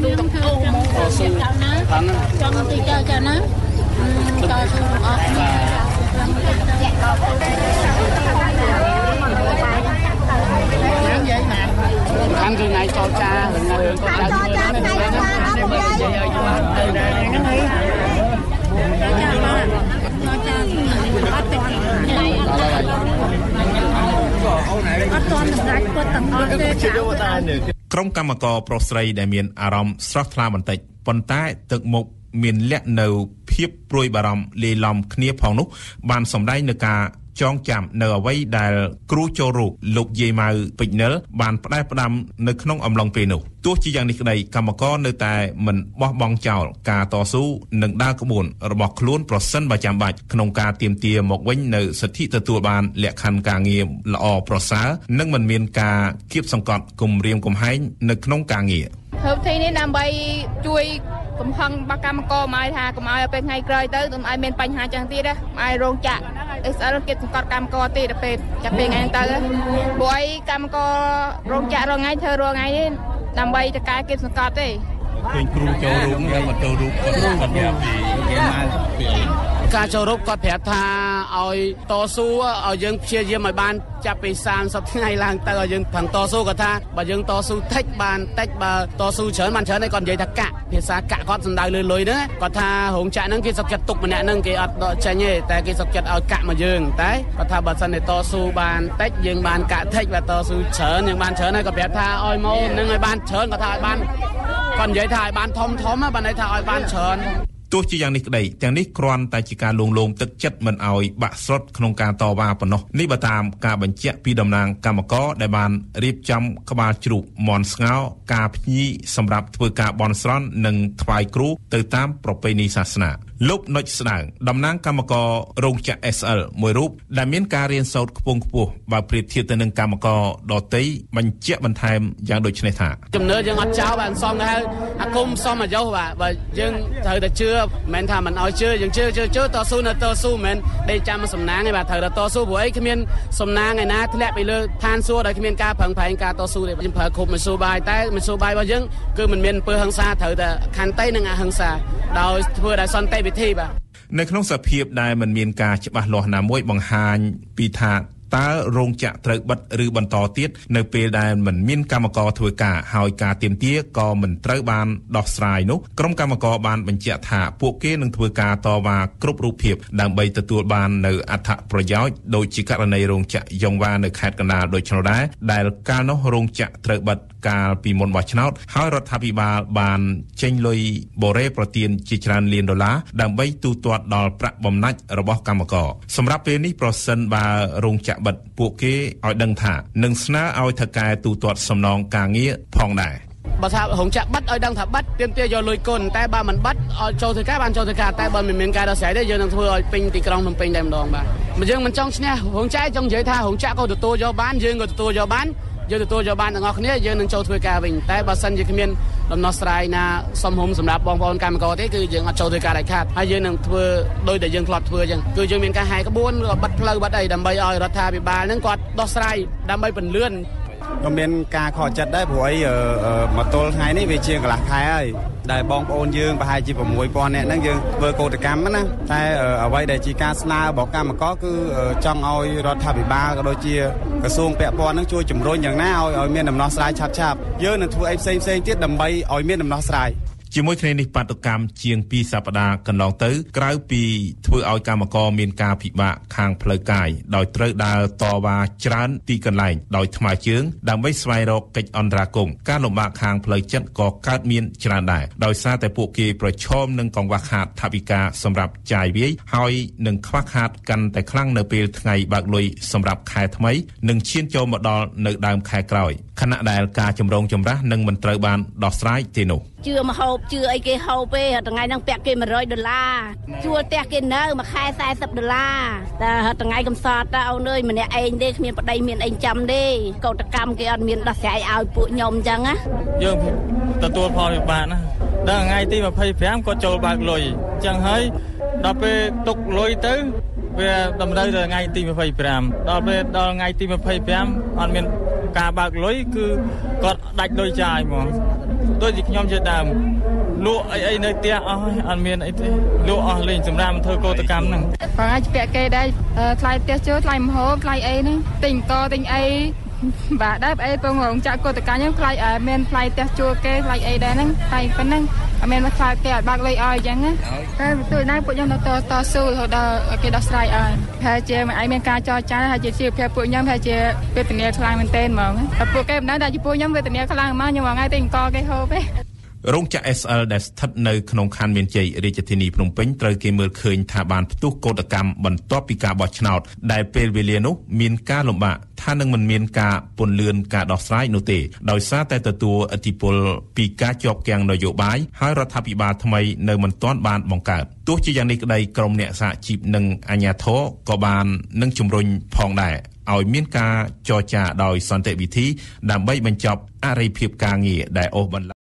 ចង់ទីចៅចាណាតស៊ូអត់យ៉ាងយ៉ាងណាខាងគឺថ្ងៃចោចាថ្ងៃរឿងកោតកម្មហ្នឹងណានិយាយឲ្យយល់ទៅដែរហ្នឹងហើយចាំមកមកចាំអត់ទាន់អត់ទាន់សម្រាប់គាត់ទាំងអស់ទេក្រុមកម្មករប្រុសស្រីដែលមានអារម្មណ៍ស្រស់ថ្លាបន្តិចប៉ុន្តែទឹកមុខមានលក្ខនៅភាពព្រួយបារម្ភលាយឡំគ្នាផងនោះបានសម្ដែងនៅការចងចាំនៅអ្វីដែលគ្រូចូលរូបលោកយាយម៉ៅពេជ្រនិលបានផ្ដែផ្ដាំនៅក្នុងអំឡុងពេលនោះទោះជាយ៉ាងនេះក្តីកម្មករនៅតែមិនបោះបង់ចោលការតស៊ូនិងដើរក្បួនរបស់ខ្លួនប្រសិនបើចាំបាច់ក្នុងការទាមទារមកវិញនៅសិទ្ធិទទួលបានលក្ខខណ្ឌការងារល្អប្រសើរនិងមិនមានការគៀបសង្កត់គំរាមកំហែងនៅក្នុងការងារធ្វើពិធីនេះដើម្បីជួយកំហឹងបកកម្មករមកថាកុំឲ្យពេលថ្ងៃក្រោយទៅកុំឲ្យមានបញ្ហាចឹងទៀតណាឲ្យរោងចក្រ เอส แอล គេសង្កត់កម្មករទៀតទៅពេលចាប់ពេលថ្ងៃទៅព្រោះអីកម្មកររោងចក្ររងថ្ងៃធ្វើរងថ្ងៃនេះដើម្បីតកែគេសង្កត់ទេឃើញគ្រូចូលរូបហើយមកទៅរូបគាត់គាត់ប្រាប់ពីគេមកពីការចូលរូបគាត់ប្រាប់ថាឲ្យតស៊ូឲ្យយើងព្យាយាមឲ្យបានចាប់ពីthirtyថ្ងៃឡើងទៅឲ្យយើងប្រឹងតស៊ូគាត់ថាបើយើងតស៊ូតិចបានតិចបើតស៊ូច្រើនបានច្រើនឯងគាត់និយាយថាកាក់ភាសាកាក់គាត់សំដៅលើលុយហ្នឹងគាត់ថារោងចក្រហ្នឹងគេសុខចិត្តទុកម្នាក់ហ្នឹងគេអត់ដកចេញទេតែគេសុខចិត្តឲ្យកាក់មកយើងតែគាត់ថាបើសិនតែតស៊ូបានតិចយើងបានកាក់តិចបើតស៊ូច្រើនយើងបានច្រើនហើយគាត់ប្រាប់ថាឲ្យមកនឹងឲ្យបានច្រើនគាត់ថាឲ្យបានគាត់និយាយថាឲ្យបានធំធំបានន័យថាឲ្យបានច្រើនទោះជាយ៉ាងនេះក្តីទាំងនេះគ្រាន់តែជាការលួងលោមទឹកចិត្តមិនឲ្យបាក់ស្រុតក្នុងការតវ៉ាប៉ុណ្ណោះនេះបើតាមការបញ្ជាក់ពីតំណាងកម្មករដែលបានរៀបចំក្បាលជ្រូកមន់ស្ងោការភ្ញីសម្រាប់ធ្វើការបន់ស្រន់និងថ្វាយគ្រូទៅតាមប្រពៃណីសាសនាលោក នុច ស្ដាងតំណាងកម្មកររោងចក្រ เอส แอล មួយរូបដែលមានការរៀនសូត្រខ្ពង់ខ្ពស់បើប្រៀបធៀបទៅនឹងកម្មករដទៃបញ្ជាក់បន្ថែមយ៉ាងដូចនេះថាជំនឿយើងអត់ចោលបាទសំទៅហើយអាគុំសំអាយុបាទបើយើងត្រូវតែជឿមិនមែនថាមិនឲ្យជឿយើងជឿជឿជឿតស៊ូនៅតស៊ូមិនមែនដេកចាំសំណាងទេបាទត្រូវតែតស៊ូព្រោះអីគ្មានសំណាងឯណាធ្លាក់ពីលើឋានសួគ៌ដែលគ្មានការប្រឹងប្រែងការតស៊ូទេយើងប្រើគ្រប់មធ្យោបាយតែមធ្យោបាយរបស់យើងគឺមិនមានអំពើហិង្សាត្រូវតែខន្តីនិងអហិង្សាដោយធ្វើដោយសន្តិវិធីបាទនៅក្នុងសភាពដែលមិនមានការច្បាស់លាស់ណាមួយបង្ហាញពីថាតើរោងចក្រត្រូវបិទឬបន្តទៀតនៅពេលដែលមិនមានកម្មករធ្វើការហើយការទាមទារក៏មិនត្រូវបានដោះស្រាយនោះក្រុមកម្មករបានបញ្ជាក់ថាពួកគេនឹងធ្វើការតវ៉ាគ្រប់រូបភាពដើម្បីទទួលបាននៅអត្ថប្រយោជន៍ដូចជាករណីរោងចក្រយ៉ុងវ៉ានៅខេត្តកណ្ដាលដូចនោះដែរដែលកាលនោះរោងចក្រត្រូវបិទកាលពីមុនបោះឆ្នោតហើយរដ្ឋាភិបាលបានចេញលុយបូរ៉េប្រទានជាច្រើនលានដុល្លារដើម្បីទូទាត់ដល់ប្រាក់បំណាច់របស់កម្មករសម្រាប់ពេលនេះប្រសិនបើរោងចក្របិទពួកគេឲ្យដឹងថានឹងស្នើឲ្យថៅកែទូទាត់សំណងការងារផងដែរបើថារោងចក្របិទឲ្យដឹងថាបិទទាមទារយកលុយគុណតែបើមិនបិទឲ្យចូលធ្វើការបានចូលធ្វើការតែបើមិនមានការដោះស្រាយទេយើងនឹងធ្វើឲ្យពេញទីក្រុងភ្នំពេញតែម្ដងបាទយើងមិនចង់ឈ្នះរោងចក្រចង់និយាយថារោងចក្រក៏ទទួលយកបានយើងក៏ទទួលយកបានយើងទទួលយកបានទាំងអស់គ្នាយើងនឹងចូលធ្វើការវិញតែបើសិនជាគ្មានដំណោះស្រាយណាសមរម្យសម្រាប់បងប្អូនកម្មករទេគឺយើងអត់ចូលធ្វើការដាច់ខាតហើយយើងនឹងធ្វើដោយដែលយើងធ្លាប់ធ្វើអញ្ចឹងគឺយើងមានការហាយក្បួនឬបិទផ្លូវបិទអីដើម្បីឲ្យរដ្ឋាភិបាលហ្នឹងគាត់ដោះស្រាយដើម្បីពន្លឿនក៏មានការខកចិត្តដែរព្រោះអីមកទល់ថ្ងៃនេះវាជាកន្លះខែហើយដែលបងប្អូនយើងប្រហែលជា6,000នាក់ហ្នឹងយើងធ្វើកោតកម្មណាតែអ្វីដែលជាការស្នើរបស់កម្មករគឺចង់ឲ្យរដ្ឋាភិបាលក៏ដូចជាក្រសួងពាក់ព័ន្ធហ្នឹងជួយជំរុញយ៉ាងណាឲ្យឲ្យមានដំណោះស្រាយឆាប់ឆាប់យើងនឹងធ្វើអីផ្សេងផ្សេងទៀតដើម្បីឲ្យមានដំណោះស្រាយជាមួយគ្នានេះបាតុកម្មជាងពីរសប្តាហ៍កន្លងទៅក្រៅពីធ្វើឲ្យកម្មករមានការពិបាកខាងផ្លូវកាយដោយត្រូវដើរតវ៉ាច្រើនទីកន្លែងដោយថ្មើរជើងដើម្បីស្វែងរកកិច្ចអន្តរាគមន៍ការលំបាកខាងផ្លូវចិត្តក៏កើតមានច្រើនដែរដោយសារតែពួកគេប្រឈមនឹងកង្វះខាតថវិកាសម្រាប់ចាយវាយហើយនឹងខ្វះខាតកាន់តែខ្លាំងនៅពេលថ្ងៃបើកលុយសម្រាប់ខែថ្មីនិងឈានចូលមកដល់នៅដើមខែក្រោយខណៈដែលការចម្រូងចម្រាសនឹងមិនត្រូវបានដោះស្រាយទេនោះជឿមកហូបជឿអីគេហូបទេថ្ងៃហ្នឹងពាក់គេ100ដុល្លារជួលផ្ទះគេនៅមួយខែ40ដុល្លារតែថ្ងៃកំសត់តើអូនអើយម្នាក់ឯងទេគ្មានប្តីមានអីចាំទេកោតកម្មគេអត់មានដោះស្រាយឲ្យពួកខ្ញុំអញ្ចឹងណាយើងទទួលផលវិបាកណាដល់ថ្ងៃទីยี่สิบห้าក៏ចូលបើកលុយអញ្ចឹងហើយដល់ពេលទុកលុយទៅវាតម្រូវទៅថ្ងៃទីยี่สิบห้าដល់ពេលដល់ថ្ងៃទីยี่สิบห้าអត់មានការបើកលុយគឺគាត់ដាច់លុយចាយហ្មងដូចជាខ្ញុំជាដើមលក់អីអីនៅផ្ទះអស់ហើយអត់មានអីទេលក់អស់លេងសម្រាប់ធ្វើកោតកម្មហ្នឹងបងអាចពាក់គេដែរថ្លៃផ្ទះជួលថ្លៃម្ហូបថ្លៃអីហ្នឹងទិញកទិញអីបាទដែរអីពងរោងចក្រកោតកម្មហ្នឹងថ្លៃមានថ្លៃផ្ទះជួលគេថ្លៃអីដែរហ្នឹងថ្លៃប៉ុណ្ណឹងអត់មានថ្លៃគេអត់បើកលុយឲ្យអញ្ចឹងណាតែទូដែរពួកខ្ញុំនៅតតស៊ូរហូតដល់គេដោះស្រាយឲ្យហើយជាមិនឯងមានការចរចាហើយជាជីវភាពពួកខ្ញុំហើយជាវេទនាខ្លាំងមែនទែនហ្មងតែពួកគេមិនដឹងតែជាពួកខ្ញុំវេទនាខ្លាំងហ្មងខ្ញុំថ្ងៃទិញកគេហូបទេរោងចក្រ เอส แอล ដែលស្ថិតនៅក្នុងខណ្ឌមានជ័យរាជធានីភ្នំពេញត្រូវគេមើលឃើញថាបានផ្ទុះកោតកម្មបន្ទាប់ពីការបោះឆ្នោតដែលពេលវេលានោះមានការលំបាកថានឹងមិនមានការពន្លឿនការដោះស្រាយនោះទេដោយសារតែទទួលឥទ្ធិពលពីការជាប់គាំងនយោបាយហើយរដ្ឋាភិបាលថ្មីនៅមិនទាន់បានបង្កើតទោះជាយ៉ាងនេះក្តីក្រមអ្នកសហជីពនិងអាជ្ញាធរក៏បាននឹងជំរុញផងដែរឲ្យមានការចរចាដោយសន្តិវិធីដើម្បីបញ្ចប់អរិយភាពការងារដែលអូសបន្លាយ